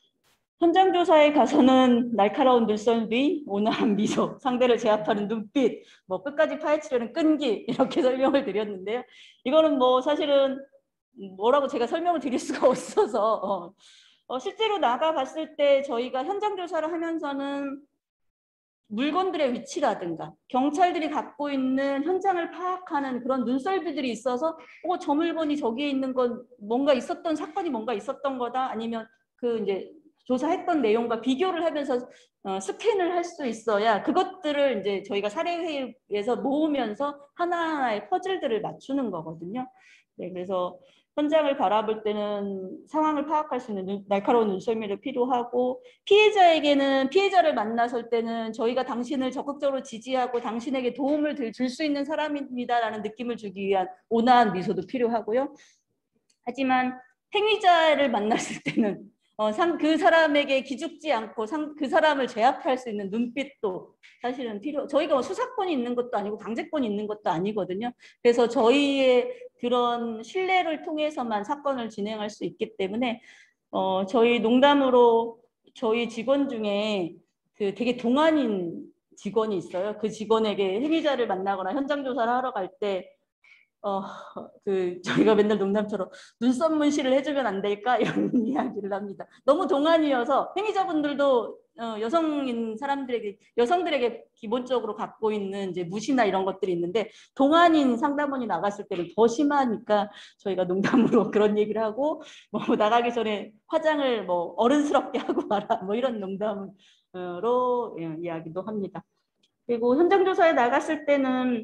현장 조사에 가서는 날카로운 눈썰미, 온화한 미소, 상대를 제압하는 눈빛, 뭐 끝까지 파헤치려는 끈기, 이렇게 설명을 드렸는데요. 이거는 뭐 사실은 뭐라고 제가 설명을 드릴 수가 없어서 어, 어, 실제로 나가봤을 때 저희가 현장 조사를 하면서는 물건들의 위치라든가 경찰들이 갖고 있는 현장을 파악하는 그런 눈썰미들이 있어서 어, 저 물건이 저기에 있는 건 뭔가 있었던 사건이 뭔가 있었던 거다, 아니면 그 이제 조사했던 내용과 비교를 하면서 어, 스캔을 할 수 있어야 그것들을 이제 저희가 사례회의에서 모으면서 하나하나의 퍼즐들을 맞추는 거거든요. 네, 그래서 현장을 바라볼 때는 상황을 파악할 수 있는 눈, 날카로운 눈썰미도 필요하고, 피해자에게는 피해자를 만나설 때는 저희가 당신을 적극적으로 지지하고 당신에게 도움을 줄 수 있는 사람입니다라는 느낌을 주기 위한 온화한 미소도 필요하고요. 하지만 행위자를 만났을 때는 어, 상, 그 사람에게 기죽지 않고 상, 그 사람을 제압할 수 있는 눈빛도 사실은 필요. 저희가 뭐 수사권이 있는 것도 아니고 강제권이 있는 것도 아니거든요. 그래서 저희의 그런 신뢰를 통해서만 사건을 진행할 수 있기 때문에 어, 저희 농담으로 저희 직원 중에 그 되게 동안인 직원이 있어요. 그 직원에게 행위자를 만나거나 현장 조사를 하러 갈 때 어, 그 저희가 맨날 농담처럼 눈썹 문신을 해주면 안 될까 이런 이야기를 합니다. 너무 동안이어서 행위자분들도 어, 여성인 사람들에게, 여성들에게 기본적으로 갖고 있는 이제 무시나 이런 것들이 있는데 동안인 상담원이 나갔을 때는 더 심하니까 저희가 농담으로 그런 얘기를 하고, 뭐 나가기 전에 화장을 뭐 어른스럽게 하고 와라 뭐 이런 농담으로 예, 이야기도 합니다. 그리고 현장 조사에 나갔을 때는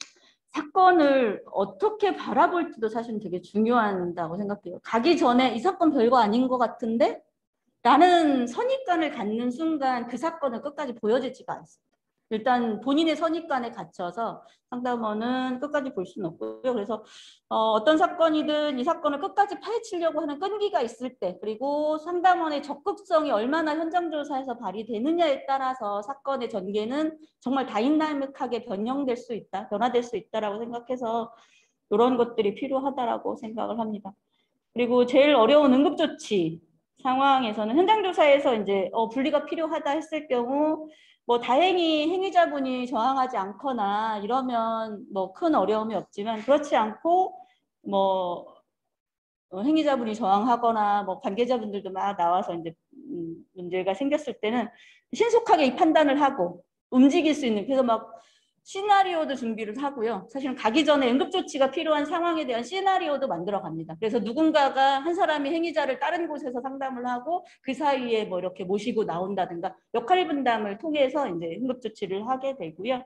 사건을 어떻게 바라볼지도 사실은 되게 중요하다고 생각해요. 가기 전에 이 사건 별거 아닌 것 같은데 라는 선입관을 갖는 순간 그 사건은 끝까지 보여지지가 않습니다. 일단 본인의 선입관에 갇혀서 상담원은 끝까지 볼 수는 없고요. 그래서 어, 어떤 사건이든 이 사건을 끝까지 파헤치려고 하는 끈기가 있을 때, 그리고 상담원의 적극성이 얼마나 현장 조사에서 발휘되느냐에 따라서 사건의 전개는 정말 다이나믹하게 변형될 수 있다, 변화될 수 있다라고 생각해서 이런 것들이 필요하다라고 생각을 합니다. 그리고 제일 어려운 응급조치 상황에서는 현장 조사에서 이제 어, 분리가 필요하다 했을 경우 뭐 다행히 행위자분이 저항하지 않거나 이러면 뭐 큰 어려움이 없지만, 그렇지 않고 뭐 어, 행위자분이 저항하거나 뭐 관계자분들도 막 나와서 이제 음, 문제가 생겼을 때는 신속하게 이 판단을 하고 움직일 수 있는, 그래서 막 시나리오도 준비를 하고요. 사실은 가기 전에 응급조치가 필요한 상황에 대한 시나리오도 만들어 갑니다. 그래서 누군가가 한 사람이 행위자를 다른 곳에서 상담을 하고 그 사이에 뭐 이렇게 모시고 나온다든가 역할 분담을 통해서 이제 응급조치를 하게 되고요.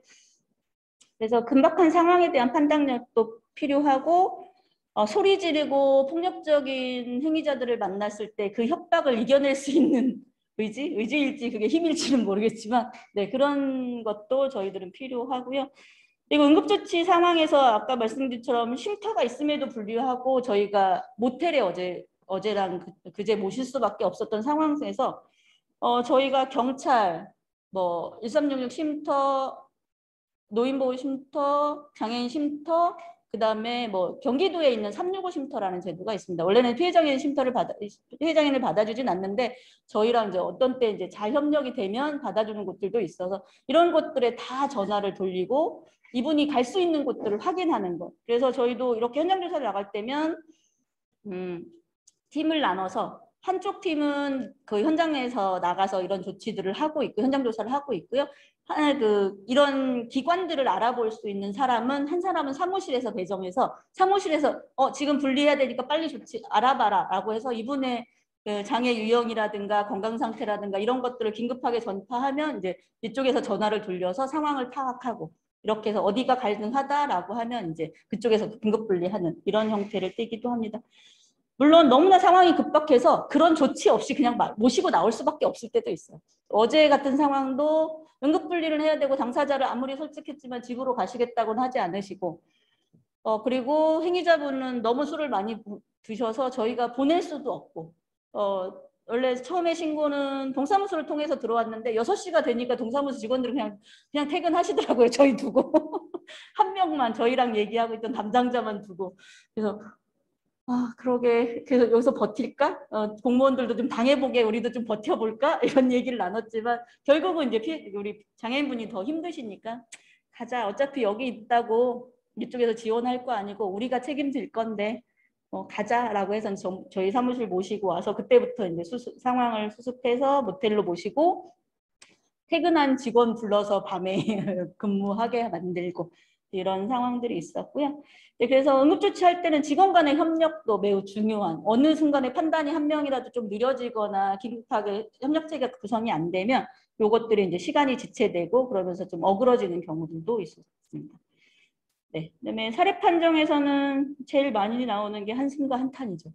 그래서 긴박한 상황에 대한 판단력도 필요하고 어, 소리 지르고 폭력적인 행위자들을 만났을 때 그 협박을 이겨낼 수 있는 의지? 의지일지 그게 힘일지는 모르겠지만 네, 그런 것도 저희들은 필요하고요. 그리고 응급조치 상황에서 아까 말씀드린 것처럼 쉼터가 있음에도 불구하고 저희가 모텔에 어제, 어제랑 그, 그제 모실 수밖에 없었던 상황에서 어, 저희가 경찰, 뭐 일삼육육 쉼터, 노인보호 쉼터, 장애인 쉼터, 그 다음에 뭐 경기도에 있는 삼육오 쉼터라는 제도가 있습니다. 원래는 피해장애인 쉼터를 받아, 피해장애인을 받아주진 않는데 저희랑 이제 어떤 때 이제 잘 협력이 되면 받아주는 곳들도 있어서 이런 곳들에 다 전화를 돌리고 이분이 갈 수 있는 곳들을 확인하는 것. 그래서 저희도 이렇게 현장 조사를 나갈 때면 음, 팀을 나눠서 한쪽 팀은 그 현장에서 나가서 이런 조치들을 하고 있고 현장 조사를 하고 있고요. 하나 그 이런 기관들을 알아볼 수 있는 사람은 한 사람은 사무실에서 배정해서 사무실에서 어 지금 분리해야 되니까 빨리 조치 알아봐라라고 해서 이분의 그 장애 유형이라든가 건강 상태라든가 이런 것들을 긴급하게 전파하면 이제 이쪽에서 전화를 돌려서 상황을 파악하고 이렇게 해서 어디가 가능하다라고 하면 이제 그쪽에서 긴급 분리하는 이런 형태를 띠기도 합니다. 물론 너무나 상황이 급박해서 그런 조치 없이 그냥 모시고 나올 수밖에 없을 때도 있어요. 어제 같은 상황도 응급분리를 해야 되고 당사자를 아무리 설득했지만 집으로 가시겠다고는 하지 않으시고 어 그리고 행위자분은 너무 술을 많이 드셔서 저희가 보낼 수도 없고 어 원래 처음에 신고는 동사무소를 통해서 들어왔는데 여섯 시가 되니까 동사무소 직원들은 그냥 그냥 퇴근하시더라고요. 저희 두고 한 명만 저희랑 얘기하고 있던 담당자만 두고 그래서 아, 그러게. 그래서 여기서 버틸까? 어, 공무원들도 좀 당해보게 우리도 좀 버텨볼까? 이런 얘기를 나눴지만 결국은 이제 피해, 우리 장애인분이 더 힘드시니까 가자. 어차피 여기 있다고 이쪽에서 지원할 거 아니고 우리가 책임질 건데 어, 가자라고 해서 저, 저희 사무실 모시고 와서 그때부터 이제 수습, 상황을 수습해서 모텔로 모시고 퇴근한 직원 불러서 밤에 근무하게 만들고 이런 상황들이 있었고요. 그래서 응급조치할 때는 직원 간의 협력도 매우 중요한 어느 순간에 판단이 한 명이라도 좀 느려지거나 긴급하게 협력체계가 구성이 안 되면 요것들이 이제 시간이 지체되고 그러면서 좀 어그러지는 경우들도 있었습니다. 네, 그다음에 사례 판정에서는 제일 많이 나오는 게 한숨과 한탄이죠.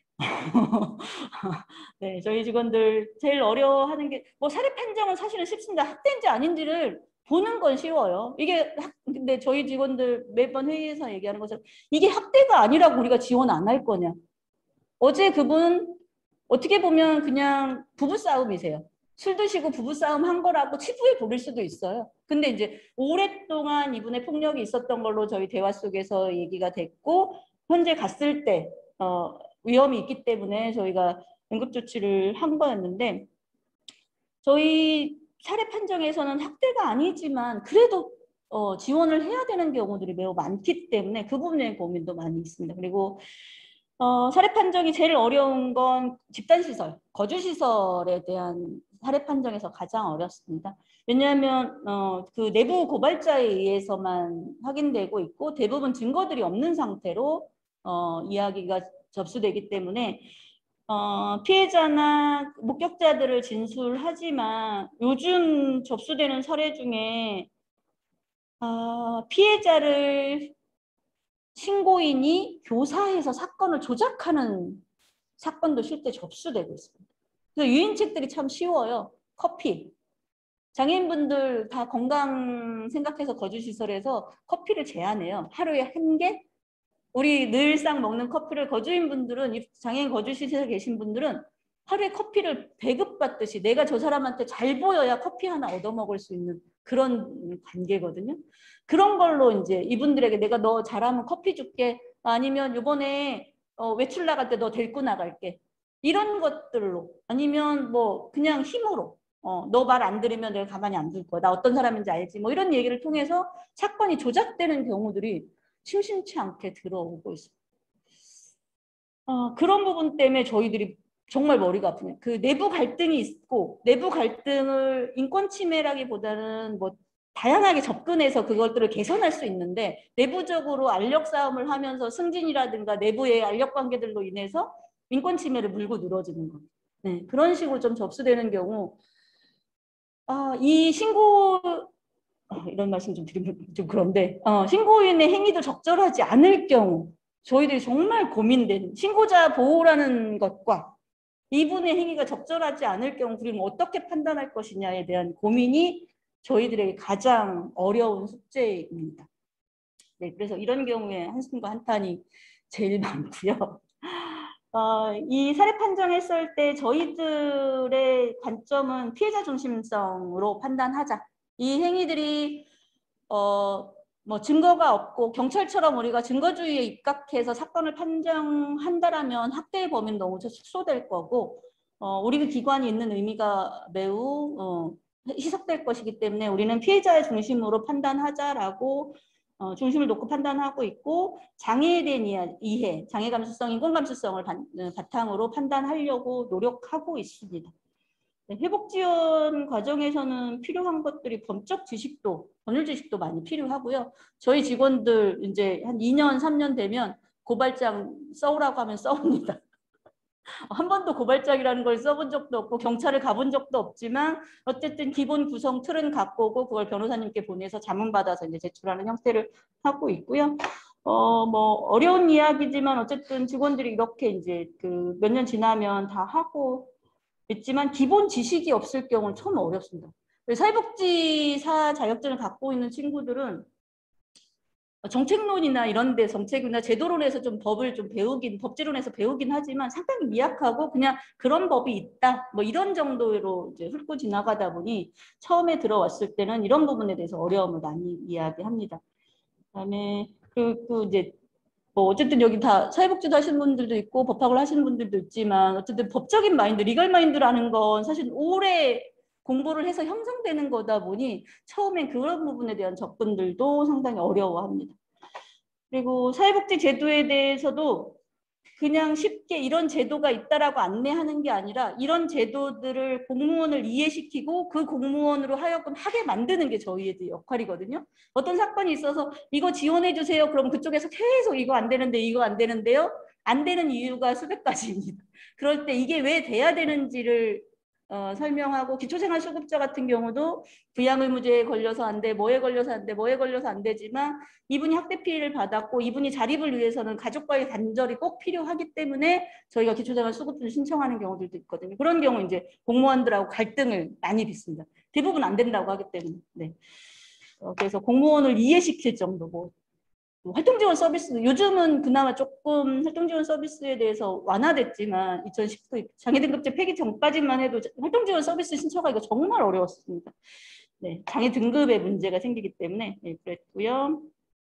네, 저희 직원들 제일 어려워하는 게 뭐 사례 판정은 사실은 쉽습니다. 학대인지 아닌지를 보는 건 쉬워요. 이게 학, 근데 저희 직원들 매번 회의에서 얘기하는 것처럼 이게 학대가 아니라고 우리가 지원 안 할 거냐. 어제 그분 어떻게 보면 그냥 부부싸움이세요. 술 드시고 부부싸움 한 거라고 치부해 버릴 수도 있어요. 근데 이제 오랫동안 이분의 폭력이 있었던 걸로 저희 대화 속에서 얘기가 됐고 현재 갔을 때 어, 위험이 있기 때문에 저희가 응급조치를 한 거였는데 저희 사례 판정에서는 학대가 아니지만 그래도 어, 지원을 해야 되는 경우들이 매우 많기 때문에 그 부분에 고민도 많이 있습니다. 그리고 어, 사례 판정이 제일 어려운 건 집단시설, 거주시설에 대한 사례 판정에서 가장 어렵습니다. 왜냐하면 어, 그 내부 고발자에 의해서만 확인되고 있고 대부분 증거들이 없는 상태로 어, 이야기가 접수되기 때문에 어, 피해자나 목격자들을 진술하지만 요즘 접수되는 사례 중에 어, 피해자를 신고인이 교사해서 사건을 조작하는 사건도 실제 접수되고 있습니다. 그래서 유인책들이 참 쉬워요. 커피. 장애인분들 다 건강 생각해서 거주시설에서 커피를 제한해요. 하루에 한 개? 우리 늘상 먹는 커피를 거주인분들은, 장애인 거주시설에 계신 분들은 하루에 커피를 배급받듯이 내가 저 사람한테 잘 보여야 커피 하나 얻어먹을 수 있는 그런 관계거든요. 그런 걸로 이제 이분들에게 내가 너 잘하면 커피 줄게. 아니면 이번에 어, 외출 나갈 때 너 데리고 나갈게. 이런 것들로 아니면 뭐 그냥 힘으로 어, 너 말 안 들으면 내가 가만히 안 둘 거야. 나 어떤 사람인지 알지. 뭐 이런 얘기를 통해서 사건이 조작되는 경우들이 심심치 않게 들어오고 있습니다. 어, 그런 부분 때문에 저희들이 정말 머리가 아픕니다. 그 내부 갈등이 있고 내부 갈등을 인권 침해라기보다는 뭐 다양하게 접근해서 그것들을 개선할 수 있는데 내부적으로 알력 싸움을 하면서 승진이라든가 내부의 알력 관계들로 인해서 인권 침해를 물고 늘어지는 것. 네, 그런 식으로 좀 접수되는 경우 아, 이 신고 어, 이런 말씀 좀 드리면 좀 그런데 어, 신고인의 행위도 적절하지 않을 경우 저희들이 정말 고민된 신고자 보호라는 것과 이분의 행위가 적절하지 않을 경우 그러면 어떻게 판단할 것이냐에 대한 고민이 저희들에게 가장 어려운 숙제입니다. 네, 그래서 이런 경우에 한숨과 한탄이 제일 많고요. 어, 이 사례 판정했을 때 저희들의 관점은 피해자 중심성으로 판단하자. 이 행위들이 어, 뭐 증거가 없고 경찰처럼 우리가 증거주의에 입각해서 사건을 판정한다라면 학대의 범위는 너무 축소될 거고 어, 우리 기관이 있는 의미가 매우 어, 희석될 것이기 때문에 우리는 피해자의 중심으로 판단하자라고 어, 중심을 놓고 판단하고 있고 장애에 대한 이해, 이해 장애 감수성, 인권 감수성을 바, 바탕으로 판단하려고 노력하고 있습니다. 네, 회복 지원 과정에서는 필요한 것들이 법적 지식도, 법률 지식도 많이 필요하고요. 저희 직원들 이제 한 이 년, 삼 년 되면 고발장 써오라고 하면 써옵니다. 한 번도 고발장이라는 걸 써본 적도 없고 경찰을 가본 적도 없지만 어쨌든 기본 구성 틀은 갖고 오고 그걸 변호사님께 보내서 자문받아서 이제 제출하는 형태를 하고 있고요. 어, 뭐 어려운 이야기지만 어쨌든 직원들이 이렇게 이제 그 몇 년 지나면 다 하고 있지만 기본 지식이 없을 경우는 참 어렵습니다. 사회복지사 자격증을 갖고 있는 친구들은 정책론이나 이런 데 정책이나 제도론에서 좀 법을 좀 배우긴 법제론에서 배우긴 하지만 상당히 미약하고 그냥 그런 법이 있다 뭐 이런 정도로 이제 훑고 지나가다 보니 처음에 들어왔을 때는 이런 부분에 대해서 어려움을 많이 이야기합니다. 그다음에 그, 그 이제 뭐 어쨌든 여기 다 사회복지도 하시는 분들도 있고 법학을 하시는 분들도 있지만 어쨌든 법적인 마인드, 리걸 마인드라는 건 사실 오래 공부를 해서 형성되는 거다 보니 처음엔 그런 부분에 대한 접근들도 상당히 어려워합니다. 그리고 사회복지 제도에 대해서도 그냥 쉽게 이런 제도가 있다라고 안내하는 게 아니라 이런 제도들을 공무원을 이해시키고 그 공무원으로 하여금 하게 만드는 게 저희의 역할이거든요. 어떤 사건이 있어서 이거 지원해 주세요. 그럼 그쪽에서 계속 이거 안 되는데 이거 안 되는데요. 안 되는 이유가 수백 가지입니다. 그럴 때 이게 왜 돼야 되는지를 어, 설명하고 기초생활수급자 같은 경우도 부양의무제에 걸려서 안 돼, 뭐에 걸려서 안 돼, 뭐에 걸려서 안 되지만 이분이 학대 피해를 받았고 이분이 자립을 위해서는 가족과의 단절이 꼭 필요하기 때문에 저희가 기초생활수급자를 신청하는 경우들도 있거든요. 그런 경우 이제 공무원들하고 갈등을 많이 빚습니다. 대부분 안 된다고 하기 때문에. 네. 어, 그래서 공무원을 이해시킬 정도고 활동지원 서비스 요즘은 그나마 조금 활동지원 서비스에 대해서 완화됐지만 이천십구 장애등급제 폐기 전까지만 해도 활동지원 서비스 신청하기가 정말 어려웠습니다. 네, 장애 등급의 문제가 생기기 때문에 네, 그랬고요.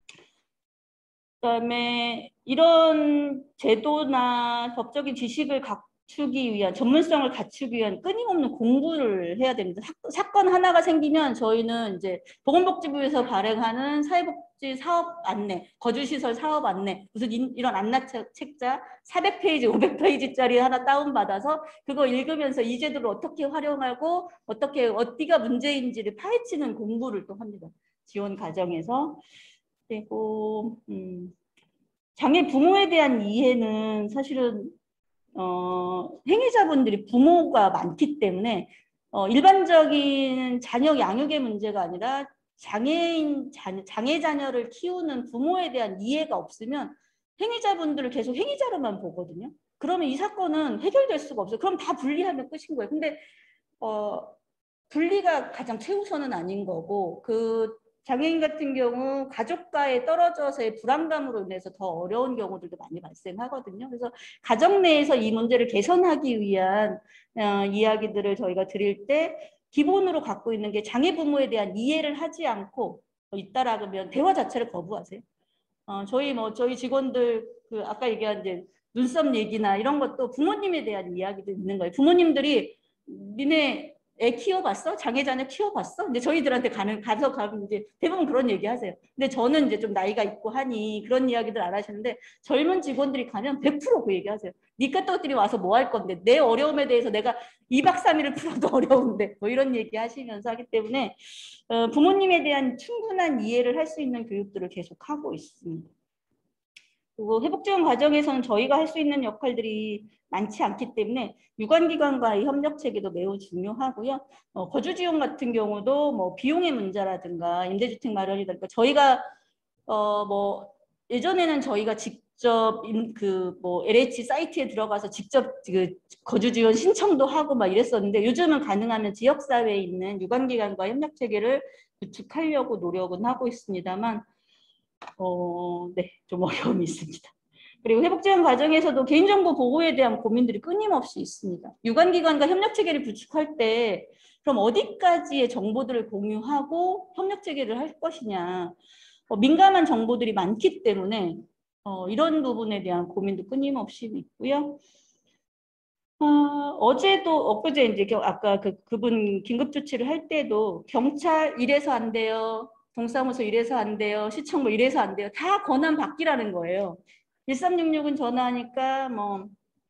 그다음에 이런 제도나 법적인 지식을 갖추기 위한 전문성을 갖추기 위한 끊임없는 공부를 해야 됩니다. 사, 사건 하나가 생기면 저희는 이제 보건복지부에서 발행하는 사회복지 사업 안내, 거주시설 사업 안내, 무슨 인, 이런 안내책자 사백 페이지, 오백 페이지짜리 하나 다운받아서 그거 읽으면서 이 제도를 어떻게 활용하고 어떻게 어디가 문제인지를 파헤치는 공부를 또 합니다. 지원 과정에서. 그리고 음, 장애 부모에 대한 이해는 사실은 어, 행위자분들이 부모가 많기 때문에 어, 일반적인 자녀 양육의 문제가 아니라 장애인 자녀, 장애 자녀를 키우는 부모에 대한 이해가 없으면 행위자분들을 계속 행위자로만 보거든요. 그러면 이 사건은 해결될 수가 없어요. 그럼 다 분리하면 끝인 거예요. 근데 어, 분리가 가장 최우선은 아닌 거고 그 장애인 같은 경우 가족과의 떨어져서의 불안감으로 인해서 더 어려운 경우들도 많이 발생하거든요. 그래서 가정 내에서 이 문제를 개선하기 위한 어, 이야기들을 저희가 드릴 때 기본으로 갖고 있는 게 장애 부모에 대한 이해를 하지 않고 있다라면 대화 자체를 거부하세요. 어, 저희 뭐 저희 직원들 그 아까 얘기한 이제 눈썹 얘기나 이런 것도 부모님에 대한 이야기도 있는 거예요. 부모님들이 니네 애 키워봤어? 장애자녀 키워봤어? 근데 저희들한테 가는, 가서 가면 이제 대부분 그런 얘기 하세요. 근데 저는 이제 좀 나이가 있고 하니 그런 이야기들 안 하시는데 젊은 직원들이 가면 백 퍼센트 그 얘기 하세요. 니까 떡들이 와서 뭐 할 건데 내 어려움에 대해서 내가 이 박 삼 일을 풀어도 어려운데 뭐 이런 얘기 하시면서 하기 때문에 어, 부모님에 대한 충분한 이해를 할 수 있는 교육들을 계속 하고 있습니다. 그리고 회복 지원 과정에서는 저희가 할 수 있는 역할들이 많지 않기 때문에 유관기관과의 협력 체계도 매우 중요하고요. 어, 거주 지원 같은 경우도 뭐 비용의 문제라든가 임대주택 마련이라든가 저희가 어, 뭐 예전에는 저희가 직접 그 뭐 엘에이치 사이트에 들어가서 직접 그 거주 지원 신청도 하고 막 이랬었는데 요즘은 가능하면 지역 사회에 있는 유관기관과 협력 체계를 구축하려고 노력은 하고 있습니다만. 어, 네, 좀 어려움이 있습니다. 그리고 회복 지원 과정에서도 개인정보 보호에 대한 고민들이 끊임없이 있습니다. 유관기관과 협력 체계를 구축할 때 그럼 어디까지의 정보들을 공유하고 협력 체계를 할 것이냐. 어, 민감한 정보들이 많기 때문에 어, 이런 부분에 대한 고민도 끊임없이 있고요. 어, 어제도 엊그제 이제 아까 그 그분 긴급 조치를 할 때도 경찰 이래서 안 돼요. 동사무소 이래서 안 돼요. 시청 뭐 이래서 안 돼요. 다 권한 받기라는 거예요. 일삼육육은 전화하니까 뭐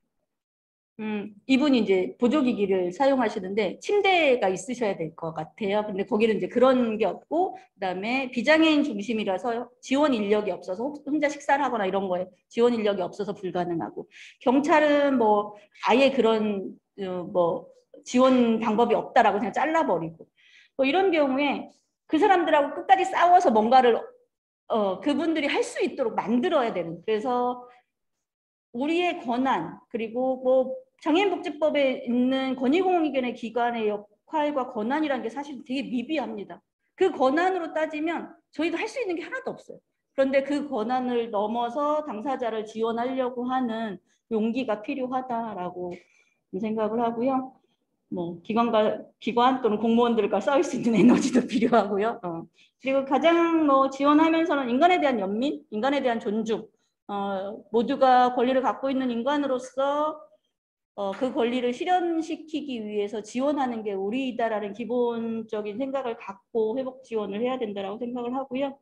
음, 이분이 이제 보조기기를 사용하시는데 침대가 있으셔야 될 것 같아요. 근데 거기는 이제 그런 게 없고, 그다음에 비장애인 중심이라서 지원 인력이 없어서 혼자 식사를 하거나 이런 거에 지원 인력이 없어서 불가능하고, 경찰은 뭐 아예 그런 어, 뭐 지원 방법이 없다라고 그냥 잘라버리고, 뭐 이런 경우에 그 사람들하고 끝까지 싸워서 뭔가를 어, 그분들이 할 수 있도록 만들어야 되는. 그래서 우리의 권한 그리고 뭐 장애인복지법에 있는 권익공익위원회 기관의 역할과 권한이라는 게 사실 되게 미비합니다. 그 권한으로 따지면 저희도 할 수 있는 게 하나도 없어요. 그런데 그 권한을 넘어서 당사자를 지원하려고 하는 용기가 필요하다라고 생각을 하고요. 뭐 기관과 기관 또는 공무원들과 싸울 수 있는 에너지도 필요하고요. 어. 그리고 가장 뭐 지원하면서는 인간에 대한 연민, 인간에 대한 존중, 어, 모두가 권리를 갖고 있는 인간으로서 어, 그 권리를 실현시키기 위해서 지원하는 게 우리이다라는 기본적인 생각을 갖고 회복 지원을 해야 된다라고 생각을 하고요.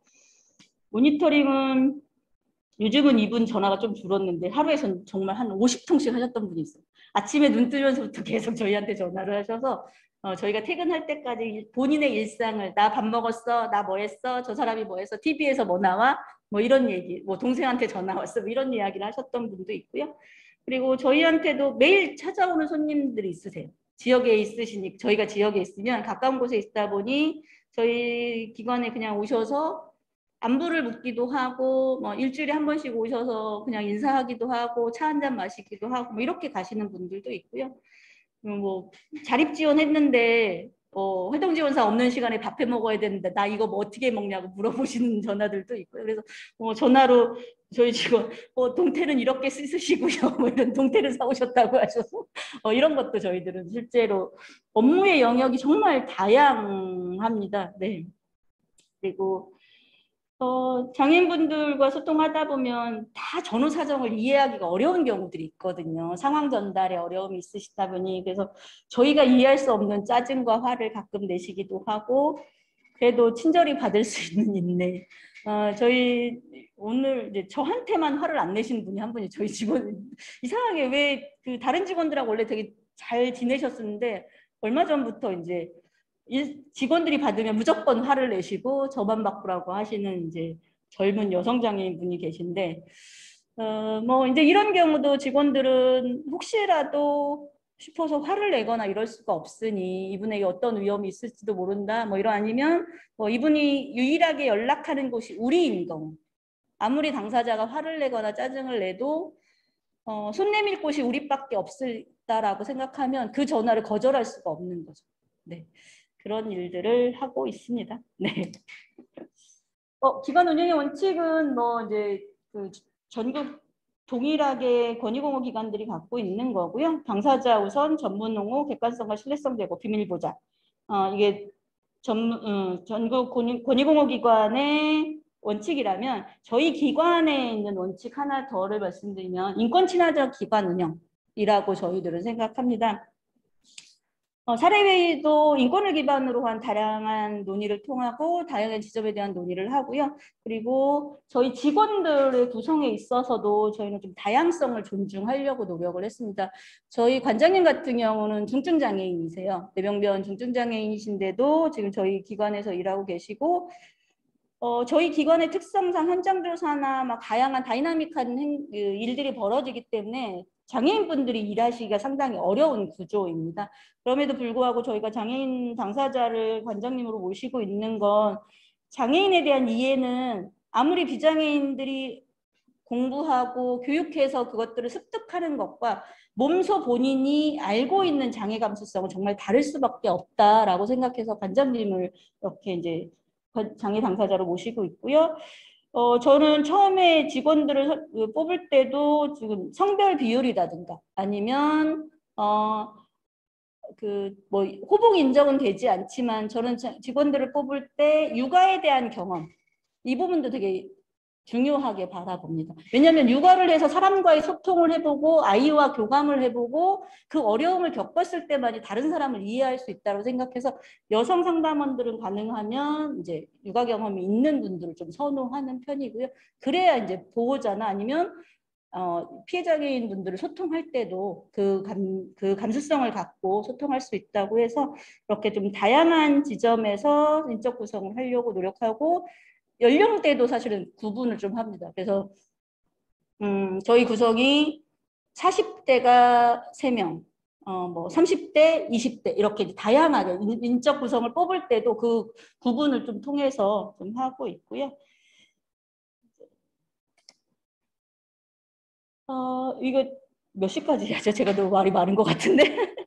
모니터링은 요즘은 이분 전화가 좀 줄었는데 하루에 정말 한 오십 통씩 하셨던 분이 있어요. 아침에 눈 뜨면서부터 계속 저희한테 전화를 하셔서 어, 저희가 퇴근할 때까지 본인의 일상을 나 밥 먹었어, 나 뭐 했어, 저 사람이 뭐 했어, 티비에서 뭐 나와, 뭐 이런 얘기, 뭐 동생한테 전화 왔어, 뭐 이런 이야기를 하셨던 분도 있고요. 그리고 저희한테도 매일 찾아오는 손님들이 있으세요. 지역에 있으시니 저희가 지역에 있으면 가까운 곳에 있다 보니 저희 기관에 그냥 오셔서 안부를 묻기도 하고 뭐 일주일에 한 번씩 오셔서 그냥 인사하기도 하고 차 한 잔 마시기도 하고 뭐 이렇게 가시는 분들도 있고요. 뭐 자립 지원했는데 어, 회동 지원사 없는 시간에 밥 해 먹어야 되는데 나 이거 뭐 어떻게 먹냐고 물어보시는 전화들도 있고요. 그래서 뭐 전화로 저희 직원 어, 동태는 이렇게 쓰시고요. 뭐 이런 동태를 사오셨다고 하셔서 어, 이런 것도 저희들은 실제로 업무의 영역이 정말 다양합니다. 네. 그리고 어, 장애인분들과 소통하다 보면 다 전후 사정을 이해하기가 어려운 경우들이 있거든요. 상황 전달에 어려움이 있으시다 보니 그래서 저희가 이해할 수 없는 짜증과 화를 가끔 내시기도 하고 그래도 친절히 받을 수 있는 인내. 어, 저희 오늘 이제 저한테만 화를 안 내시는 분이 한 분이 저희 직원 이상하게 왜 그 다른 직원들하고 원래 되게 잘 지내셨었는데 얼마 전부터 이제 직원들이 받으면 무조건 화를 내시고 저만 바꾸라고 하시는 이제 젊은 여성 장애인 분이 계신데 어, 뭐 이제 이런 경우도 직원들은 혹시라도 싶어서 화를 내거나 이럴 수가 없으니 이분에게 어떤 위험이 있을지도 모른다 뭐 이런 아니면 뭐 이분이 유일하게 연락하는 곳이 우리인 경우 아무리 당사자가 화를 내거나 짜증을 내도 어, 손 내밀 곳이 우리밖에 없을다라고 생각하면 그 전화를 거절할 수가 없는 거죠. 네. 그런 일들을 하고 있습니다. 네. 어, 기관 운영의 원칙은 뭐 이제 그 전국 동일하게 권익공호 기관들이 갖고 있는 거고요. 당사자 우선, 전문 옹호, 객관성과 신뢰성 제고, 비밀 보장. 어, 이게 전, 어, 전국 권익공호 기관의 원칙이라면 저희 기관에 있는 원칙 하나 더를 말씀드리면 인권 친화적 기관 운영이라고 저희들은 생각합니다. 어, 사례회의도 인권을 기반으로 한 다양한 논의를 통하고 다양한 지점에 대한 논의를 하고요. 그리고 저희 직원들의 구성에 있어서도 저희는 좀 다양성을 존중하려고 노력을 했습니다. 저희 관장님 같은 경우는 중증장애인이세요. 뇌병변 중증장애인이신데도 지금 저희 기관에서 일하고 계시고 어, 저희 기관의 특성상 현장조사나 막 다양한 다이나믹한 행, 그 일들이 벌어지기 때문에 장애인분들이 일하시기가 상당히 어려운 구조입니다. 그럼에도 불구하고 저희가 장애인 당사자를 관장님으로 모시고 있는 건 장애인에 대한 이해는 아무리 비장애인들이 공부하고 교육해서 그것들을 습득하는 것과 몸소 본인이 알고 있는 장애 감수성은 정말 다를 수밖에 없다라고 생각해서 관장님을 이렇게 이제 장애 당사자로 모시고 있고요. 어, 저는 처음에 직원들을 뽑을 때도 지금 성별 비율이라든가 아니면 어, 그 뭐 호복 인정은 되지 않지만 저는 직원들을 뽑을 때 육아에 대한 경험 이 부분도 되게 중요하게 바라봅니다. 왜냐하면 육아를 해서 사람과의 소통을 해보고 아이와 교감을 해보고 그 어려움을 겪었을 때만이 다른 사람을 이해할 수 있다고 생각해서 여성 상담원들은 가능하면 이제 육아 경험이 있는 분들을 좀 선호하는 편이고요. 그래야 이제 보호자나 아니면 어, 피해자인 분들을 소통할 때도 그, 감, 그 감수성을 갖고 소통할 수 있다고 해서 이렇게 좀 다양한 지점에서 인적 구성을 하려고 노력하고 연령대도 사실은 구분을 좀 합니다. 그래서 음, 저희 구성이 사십 대가 세 명, 어, 뭐 삼십 대, 이십 대 이렇게 다양하게 인적 구성을 뽑을 때도 그 구분을 좀 통해서 좀 하고 있고요. 어, 이거 몇 시까지 해야죠? 제가 너무 말이 많은 것 같은데.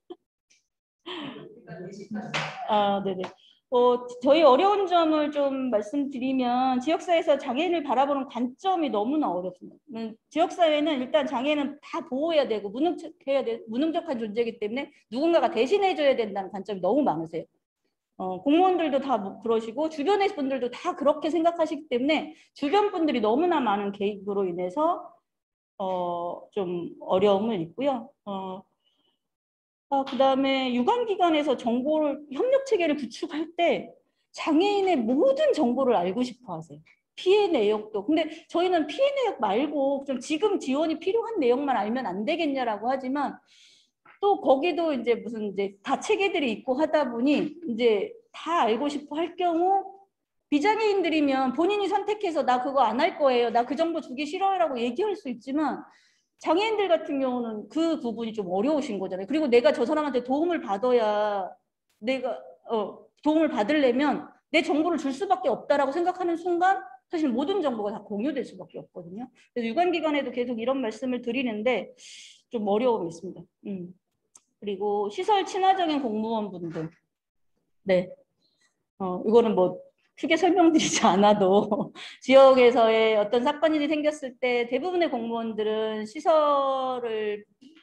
아, 네네. 어, 저희 어려운 점을 좀 말씀드리면 지역사회에서 장애인을 바라보는 관점이 너무나 어렵습니다. 음, 지역사회는 일단 장애인은 다 보호해야 되고 무능력해야 돼, 무능력한 존재이기 때문에 누군가가 대신해줘야 된다는 관점이 너무 많으세요. 어, 공무원들도 다 뭐 그러시고 주변의 분들도 다 그렇게 생각하시기 때문에 주변 분들이 너무나 많은 개입으로 인해서 어, 좀 어려움을 있고요. 어, 아, 그다음에 유관기관에서 정보를 협력 체계를 구축할 때 장애인의 모든 정보를 알고 싶어 하세요. 피해 내역도. 근데 저희는 피해 내역 말고 좀 지금 지원이 필요한 내용만 알면 안 되겠냐라고 하지만 또 거기도 이제 무슨 이제 다 체계들이 있고 하다 보니 이제 다 알고 싶어 할 경우 비장애인들이면 본인이 선택해서 나 그거 안 할 거예요. 나 그 정보 주기 싫어요라고 얘기할 수 있지만 장애인들 같은 경우는 그 부분이 좀 어려우신 거잖아요. 그리고 내가 저 사람한테 도움을 받아야 내가 어, 도움을 받으려면 내 정보를 줄 수밖에 없다라고 생각하는 순간 사실 모든 정보가 다 공유될 수밖에 없거든요. 그래서 유관기관에도 계속 이런 말씀을 드리는데 좀 어려움이 있습니다. 음. 그리고 시설 친화적인 공무원분들. 네. 어, 이거는 뭐 크게 설명드리지 않아도 지역에서의 어떤 사건이 생겼을 때 대부분의 공무원들은 시설을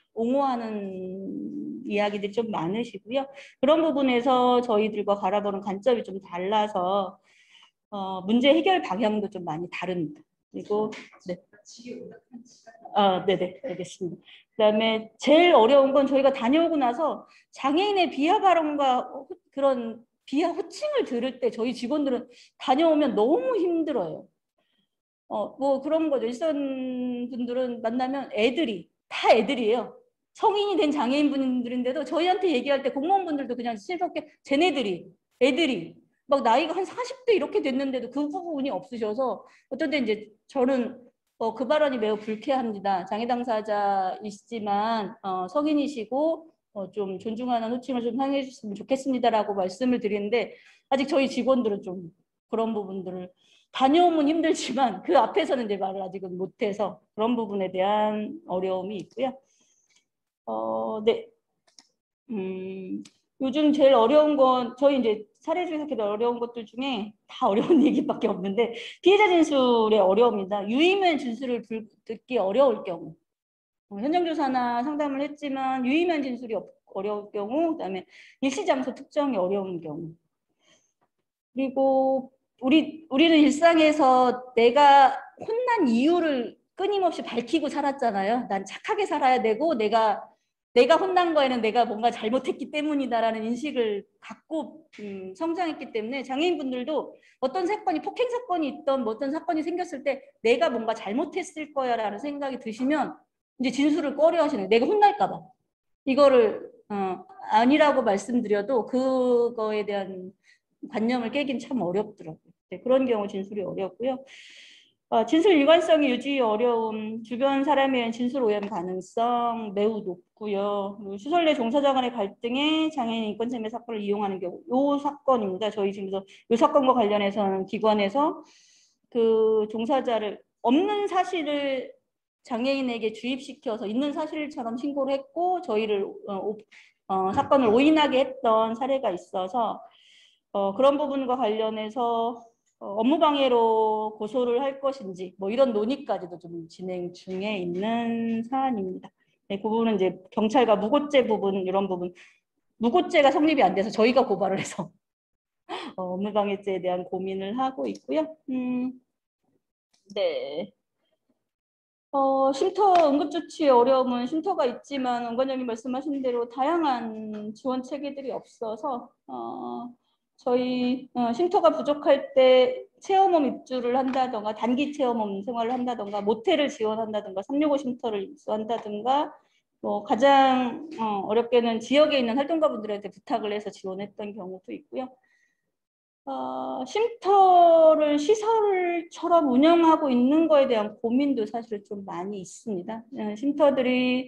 옹호하는 이야기들이 좀 많으시고요. 그런 부분에서 저희들과 바라보는 관점이 좀 달라서 어, 문제 해결 방향도 좀 많이 다릅니다. 그리고 네. 아, 네네, 알겠습니다. 그다음에 제일 어려운 건 저희가 다녀오고 나서 장애인의 비하 발언과 그런 비하 호칭을 들을 때 저희 직원들은 다녀오면 너무 힘들어요. 어, 뭐 그런 거죠. 일선 분들은 만나면 애들이 다 애들이에요. 성인이 된 장애인 분들인데도 저희한테 얘기할 때 공무원분들도 그냥 실없게 쟤네들이 애들이 막 나이가 한 사십 대 이렇게 됐는데도 그 부분이 없으셔서 어떤 때 이제 저는 어, 그 발언이 매우 불쾌합니다. 장애 당사자이시지만 어, 성인이시고 어, 좀 존중하는 호칭을 좀 사용해 주셨으면 좋겠습니다라고 말씀을 드리는데 아직 저희 직원들은 좀 그런 부분들을 다녀오면 힘들지만 그 앞에서는 이제 말을 아직은 못해서 그런 부분에 대한 어려움이 있고요. 어, 네. 음, 요즘 제일 어려운 건 저희 이제 사례 중에서 제일 어려운 것들 중에 다 어려운 얘기밖에 없는데 피해자 진술의 어려움이다. 유의면 진술을 불, 듣기 어려울 경우 어, 현장조사나 상담을 했지만 유의면 진술이 어, 어려울 경우 그다음에 일시장소 특정이 어려운 경우 그리고 우리, 우리는 일상에서 내가 혼난 이유를 끊임없이 밝히고 살았잖아요. 난 착하게 살아야 되고 내가 내가 혼난 거에는 내가 뭔가 잘못했기 때문이다라는 인식을 갖고 음, 성장했기 때문에 장애인분들도 어떤 사건이 폭행 사건이 있던 뭐 어떤 사건이 생겼을 때 내가 뭔가 잘못했을 거야라는 생각이 드시면 이제 진술을 꺼려하시는 거예요. 내가 혼날까 봐. 이거를 어, 아니라고 말씀드려도 그거에 대한 관념을 깨긴 참 어렵더라고요. 네, 그런 경우 진술이 어렵고요. 어, 진술 일관성이 유지 어려움, 주변 사람에 의한 진술 오염 가능성 매우 높고요. 시설 내 종사자 간의 갈등에 장애인 인권침해 사건을 이용하는 경우, 요 사건입니다. 저희 지금 요 사건과 관련해서는 기관에서 그 종사자를 없는 사실을 장애인에게 주입시켜서 있는 사실처럼 신고를 했고 저희를 어, 어, 사건을 오인하게 했던 사례가 있어서 어, 그런 부분과 관련해서 어, 업무방해로 고소를 할 것인지 뭐 이런 논의까지도 좀 진행 중에 있는 사안입니다. 네, 그 부분은 이제 경찰과 무고죄 부분 이런 부분 무고죄가 성립이 안 돼서 저희가 고발을 해서 어, 업무방해죄에 대한 고민을 하고 있고요. 음, 네. 어, 쉼터 응급조치의 어려움은 쉼터가 있지만 원관장님 말씀하신 대로 다양한 지원 체계들이 없어서 어, 저희 어, 쉼터가 부족할 때 체험홈 입주를 한다던가 단기 체험홈 생활을 한다던가 모텔을 지원한다던가 삼육오 쉼터를 입주한다던가 뭐 가장 어, 어렵게는 지역에 있는 활동가분들한테 부탁을 해서 지원했던 경우도 있고요. 어, 쉼터를 시설처럼 운영하고 있는 거에 대한 고민도 사실 좀 많이 있습니다. 어, 쉼터들이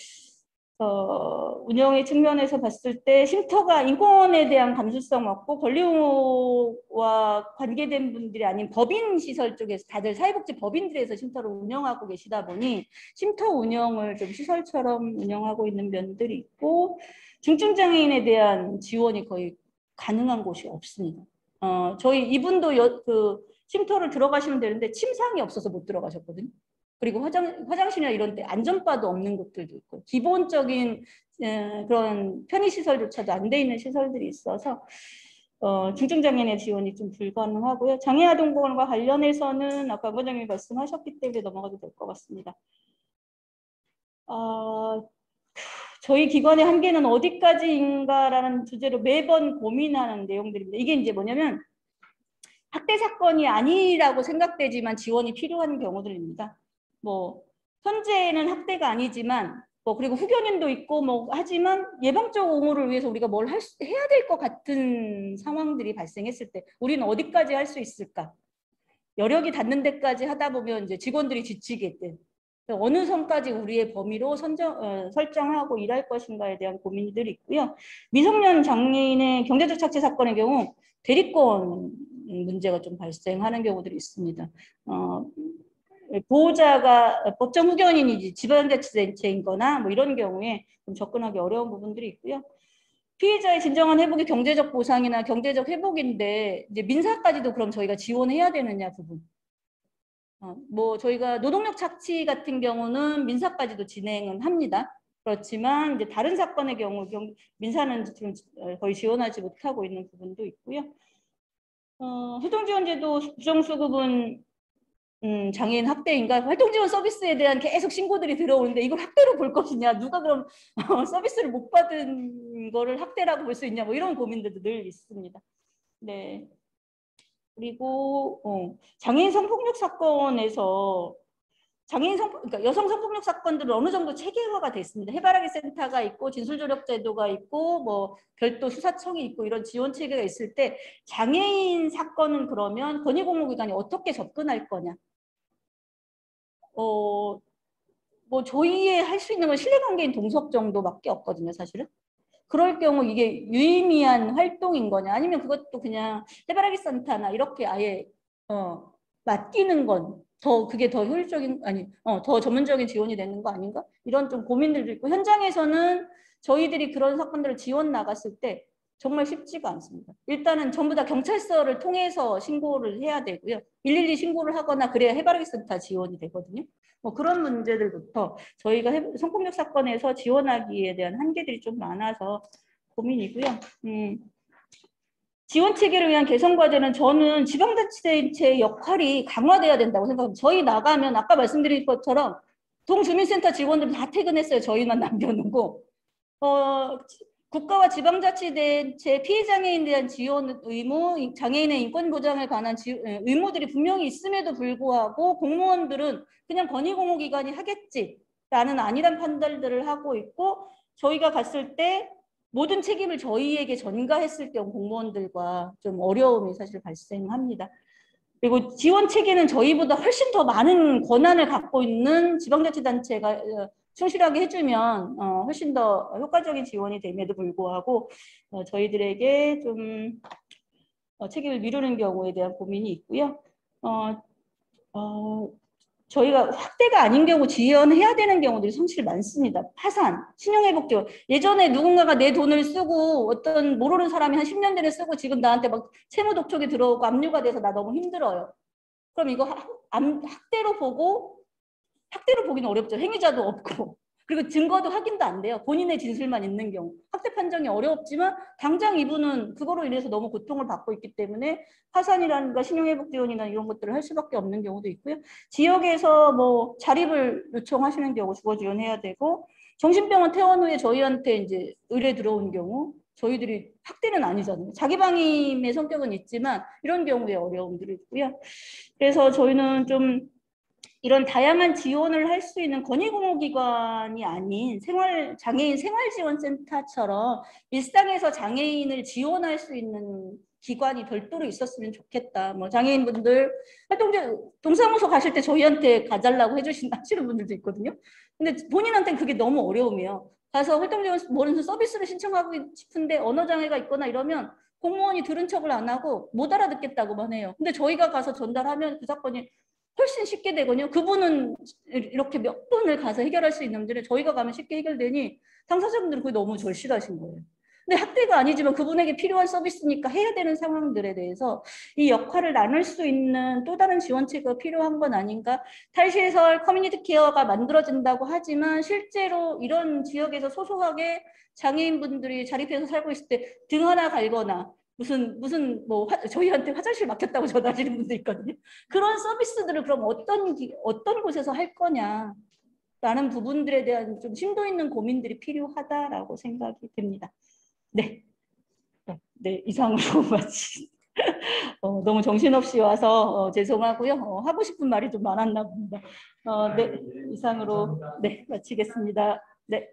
어, 운영의 측면에서 봤을 때 쉼터가 인권에 대한 감수성 없고 권리와 관계된 분들이 아닌 법인 시설 쪽에서 다들 사회복지 법인들에서 쉼터를 운영하고 계시다 보니 쉼터 운영을 좀 시설처럼 운영하고 있는 면들이 있고 중증장애인에 대한 지원이 거의 가능한 곳이 없습니다. 어, 저희 이분도 여, 그 쉼터를 들어가시면 되는데 침상이 없어서 못 들어가셨거든요. 그리고 화장, 화장실이나 이런 데 안전바도 없는 곳들도 있고 기본적인 에, 그런 편의시설조차도 안 돼 있는 시설들이 있어서 어, 중증장애인의 지원이 좀 불가능하고요. 장애아동보건과 관련해서는 아까 원장님이 말씀하셨기 때문에 넘어가도 될 것 같습니다. 어, 저희 기관의 한계는 어디까지인가라는 주제로 매번 고민하는 내용들입니다. 이게 이제 뭐냐면 학대 사건이 아니라고 생각되지만 지원이 필요한 경우들입니다. 뭐 현재는 학대가 아니지만 뭐 그리고 후견인도 있고 뭐 하지만 예방적 옹호를 위해서 우리가 뭘 할 수, 해야 될 것 같은 상황들이 발생했을 때 우리는 어디까지 할 수 있을까? 여력이 닿는 데까지 하다 보면 이제 직원들이 지치겠대. 어느 선까지 우리의 범위로 선정, 어, 설정하고 일할 것인가에 대한 고민들이 있고요. 미성년 장애인의 경제적 착취 사건의 경우 대리권 문제가 좀 발생하는 경우들이 있습니다. 어, 보호자가 법정 후견인이지 지방자치단체인 거나 뭐 이런 경우에 좀 접근하기 어려운 부분들이 있고요. 피해자의 진정한 회복이 경제적 보상이나 경제적 회복인데 이제 민사까지도 그럼 저희가 지원해야 되느냐 부분. 어, 뭐 저희가 노동력 착취 같은 경우는 민사까지도 진행은 합니다. 그렇지만 이제 다른 사건의 경우 경, 민사는 지금 거의 지원하지 못하고 있는 부분도 있고요. 어, 활동지원제도 부정수급은 음, 장애인 학대인가 활동지원 서비스에 대한 계속 신고들이 들어오는데 이걸 학대로 볼 것이냐 누가 그럼 어, 서비스를 못 받은 거를 학대라고 볼 수 있냐 뭐 이런 고민들도 늘 있습니다. 네. 그리고 어, 장애인 성폭력 사건에서 장애인 성, 그러니까 여성 성폭력 사건들은 어느 정도 체계화가 됐습니다. 해바라기 센터가 있고 진술조력 제도가 있고 뭐 별도 수사청이 있고 이런 지원 체계가 있을 때 장애인 사건은 그러면 권익공무기관이 어떻게 접근할 거냐? 어, 뭐 저희의 할 수 있는 건 신뢰관계인 동석 정도밖에 없거든요, 사실은. 그럴 경우 이게 유의미한 활동인 거냐 아니면 그것도 그냥 해바라기 산타나 이렇게 아예 어, 맡기는 건 더 그게 더 효율적인 아니 어, 더 전문적인 지원이 되는 거 아닌가 이런 좀 고민들도 있고 현장에서는 저희들이 그런 사건들을 지원 나갔을 때 정말 쉽지가 않습니다. 일단은 전부 다 경찰서를 통해서 신고를 해야 되고요. 일일이 신고를 하거나 그래야 해바라기 센터 지원이 되거든요. 뭐 그런 문제들부터 저희가 성폭력 사건에서 지원하기에 대한 한계들이 좀 많아서 고민이고요. 음, 지원 체계를 위한 개선 과제는 저는 지방자치단체의 역할이 강화돼야 된다고 생각합니다. 저희 나가면 아까 말씀드린 것처럼 동주민센터 직원들 다 퇴근했어요. 저희만 남겨놓고 어, 국가와 지방자치단체 피해장애인에 대한 지원 의무, 장애인의 인권 보장에 관한 지, 의무들이 분명히 있음에도 불구하고 공무원들은 그냥 권익공무기관이 하겠지라는 안일한 판단들을 하고 있고, 저희가 갔을 때 모든 책임을 저희에게 전가했을 경우 공무원들과 좀 어려움이 사실 발생합니다. 그리고 지원 체계는 저희보다 훨씬 더 많은 권한을 갖고 있는 지방자치단체가 충실하게 해주면 어, 훨씬 더 효과적인 지원이 됨에도 불구하고 어, 저희들에게 좀 어, 책임을 미루는 경우에 대한 고민이 있고요. 어, 어, 저희가 확대가 아닌 경우 지원해야 되는 경우들이 사실 많습니다. 파산, 신용회복 지원. 예전에 누군가가 내 돈을 쓰고 어떤 모르는 사람이 한 십 년 전에 쓰고 지금 나한테 막 채무 독촉이 들어오고 압류가 돼서 나 너무 힘들어요. 그럼 이거 학대로 보고, 학대로 보기는 어렵죠. 행위자도 없고. 그리고 증거도 확인도 안 돼요. 본인의 진술만 있는 경우. 학대 판정이 어렵지만 당장 이분은 그거로 인해서 너무 고통을 받고 있기 때문에 파산이라든가 신용회복 지원이나 이런 것들을 할 수밖에 없는 경우도 있고요. 지역에서 뭐 자립을 요청하시는 경우 주거 지원해야 되고, 정신병원 퇴원 후에 저희한테 이제 의뢰 들어온 경우 저희들이 학대는 아니잖아요. 자기 방임의 성격은 있지만 이런 경우에 어려움들이 있고요. 그래서 저희는 좀 이런 다양한 지원을 할 수 있는 권익공무기관이 아닌 생활 장애인 생활지원센터처럼 일상에서 장애인을 지원할 수 있는 기관이 별도로 있었으면 좋겠다. 뭐 장애인분들 활동적 동사무소 가실 때 저희한테 가달라고 해주신 하시는 분들도 있거든요. 근데 본인한테는 그게 너무 어려움이에요. 가서 활동지원 서비스를 신청하고 싶은데 언어 장애가 있거나 이러면 공무원이 들은 척을 안 하고 못 알아듣겠다고만 해요. 근데 저희가 가서 전달하면 그 사건이 훨씬 쉽게 되거든요. 그분은 이렇게 몇 번을 가서 해결할 수 있는 문제를 저희가 가면 쉽게 해결되니 당사자분들은 그게 너무 절실하신 거예요. 근데 학대가 아니지만 그분에게 필요한 서비스니까 해야 되는 상황들에 대해서 이 역할을 나눌 수 있는 또 다른 지원체계가 필요한 건 아닌가. 탈시설 커뮤니티 케어가 만들어진다고 하지만 실제로 이런 지역에서 소소하게 장애인분들이 자립해서 살고 있을 때 등 하나 갈거나 무슨 무슨 뭐 화, 저희한테 화장실 막혔다고 전화하시는 분도 있거든요. 그런 서비스들을 그럼 어떤 어떤 곳에서 할 거냐라는 부분들에 대한 좀 심도 있는 고민들이 필요하다라고 생각이 됩니다. 네, 네 이상으로 마치 어, 너무 정신없이 와서 어, 죄송하고요. 어, 하고 싶은 말이 좀 많았나 봅니다. 어, 네, 이상으로 네 마치겠습니다. 네.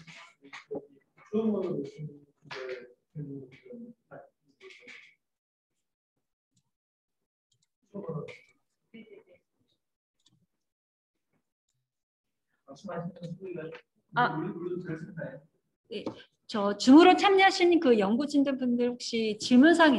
아, 네, 저 줌으로 참여하신 그 연구진들 분들 혹시 질문사항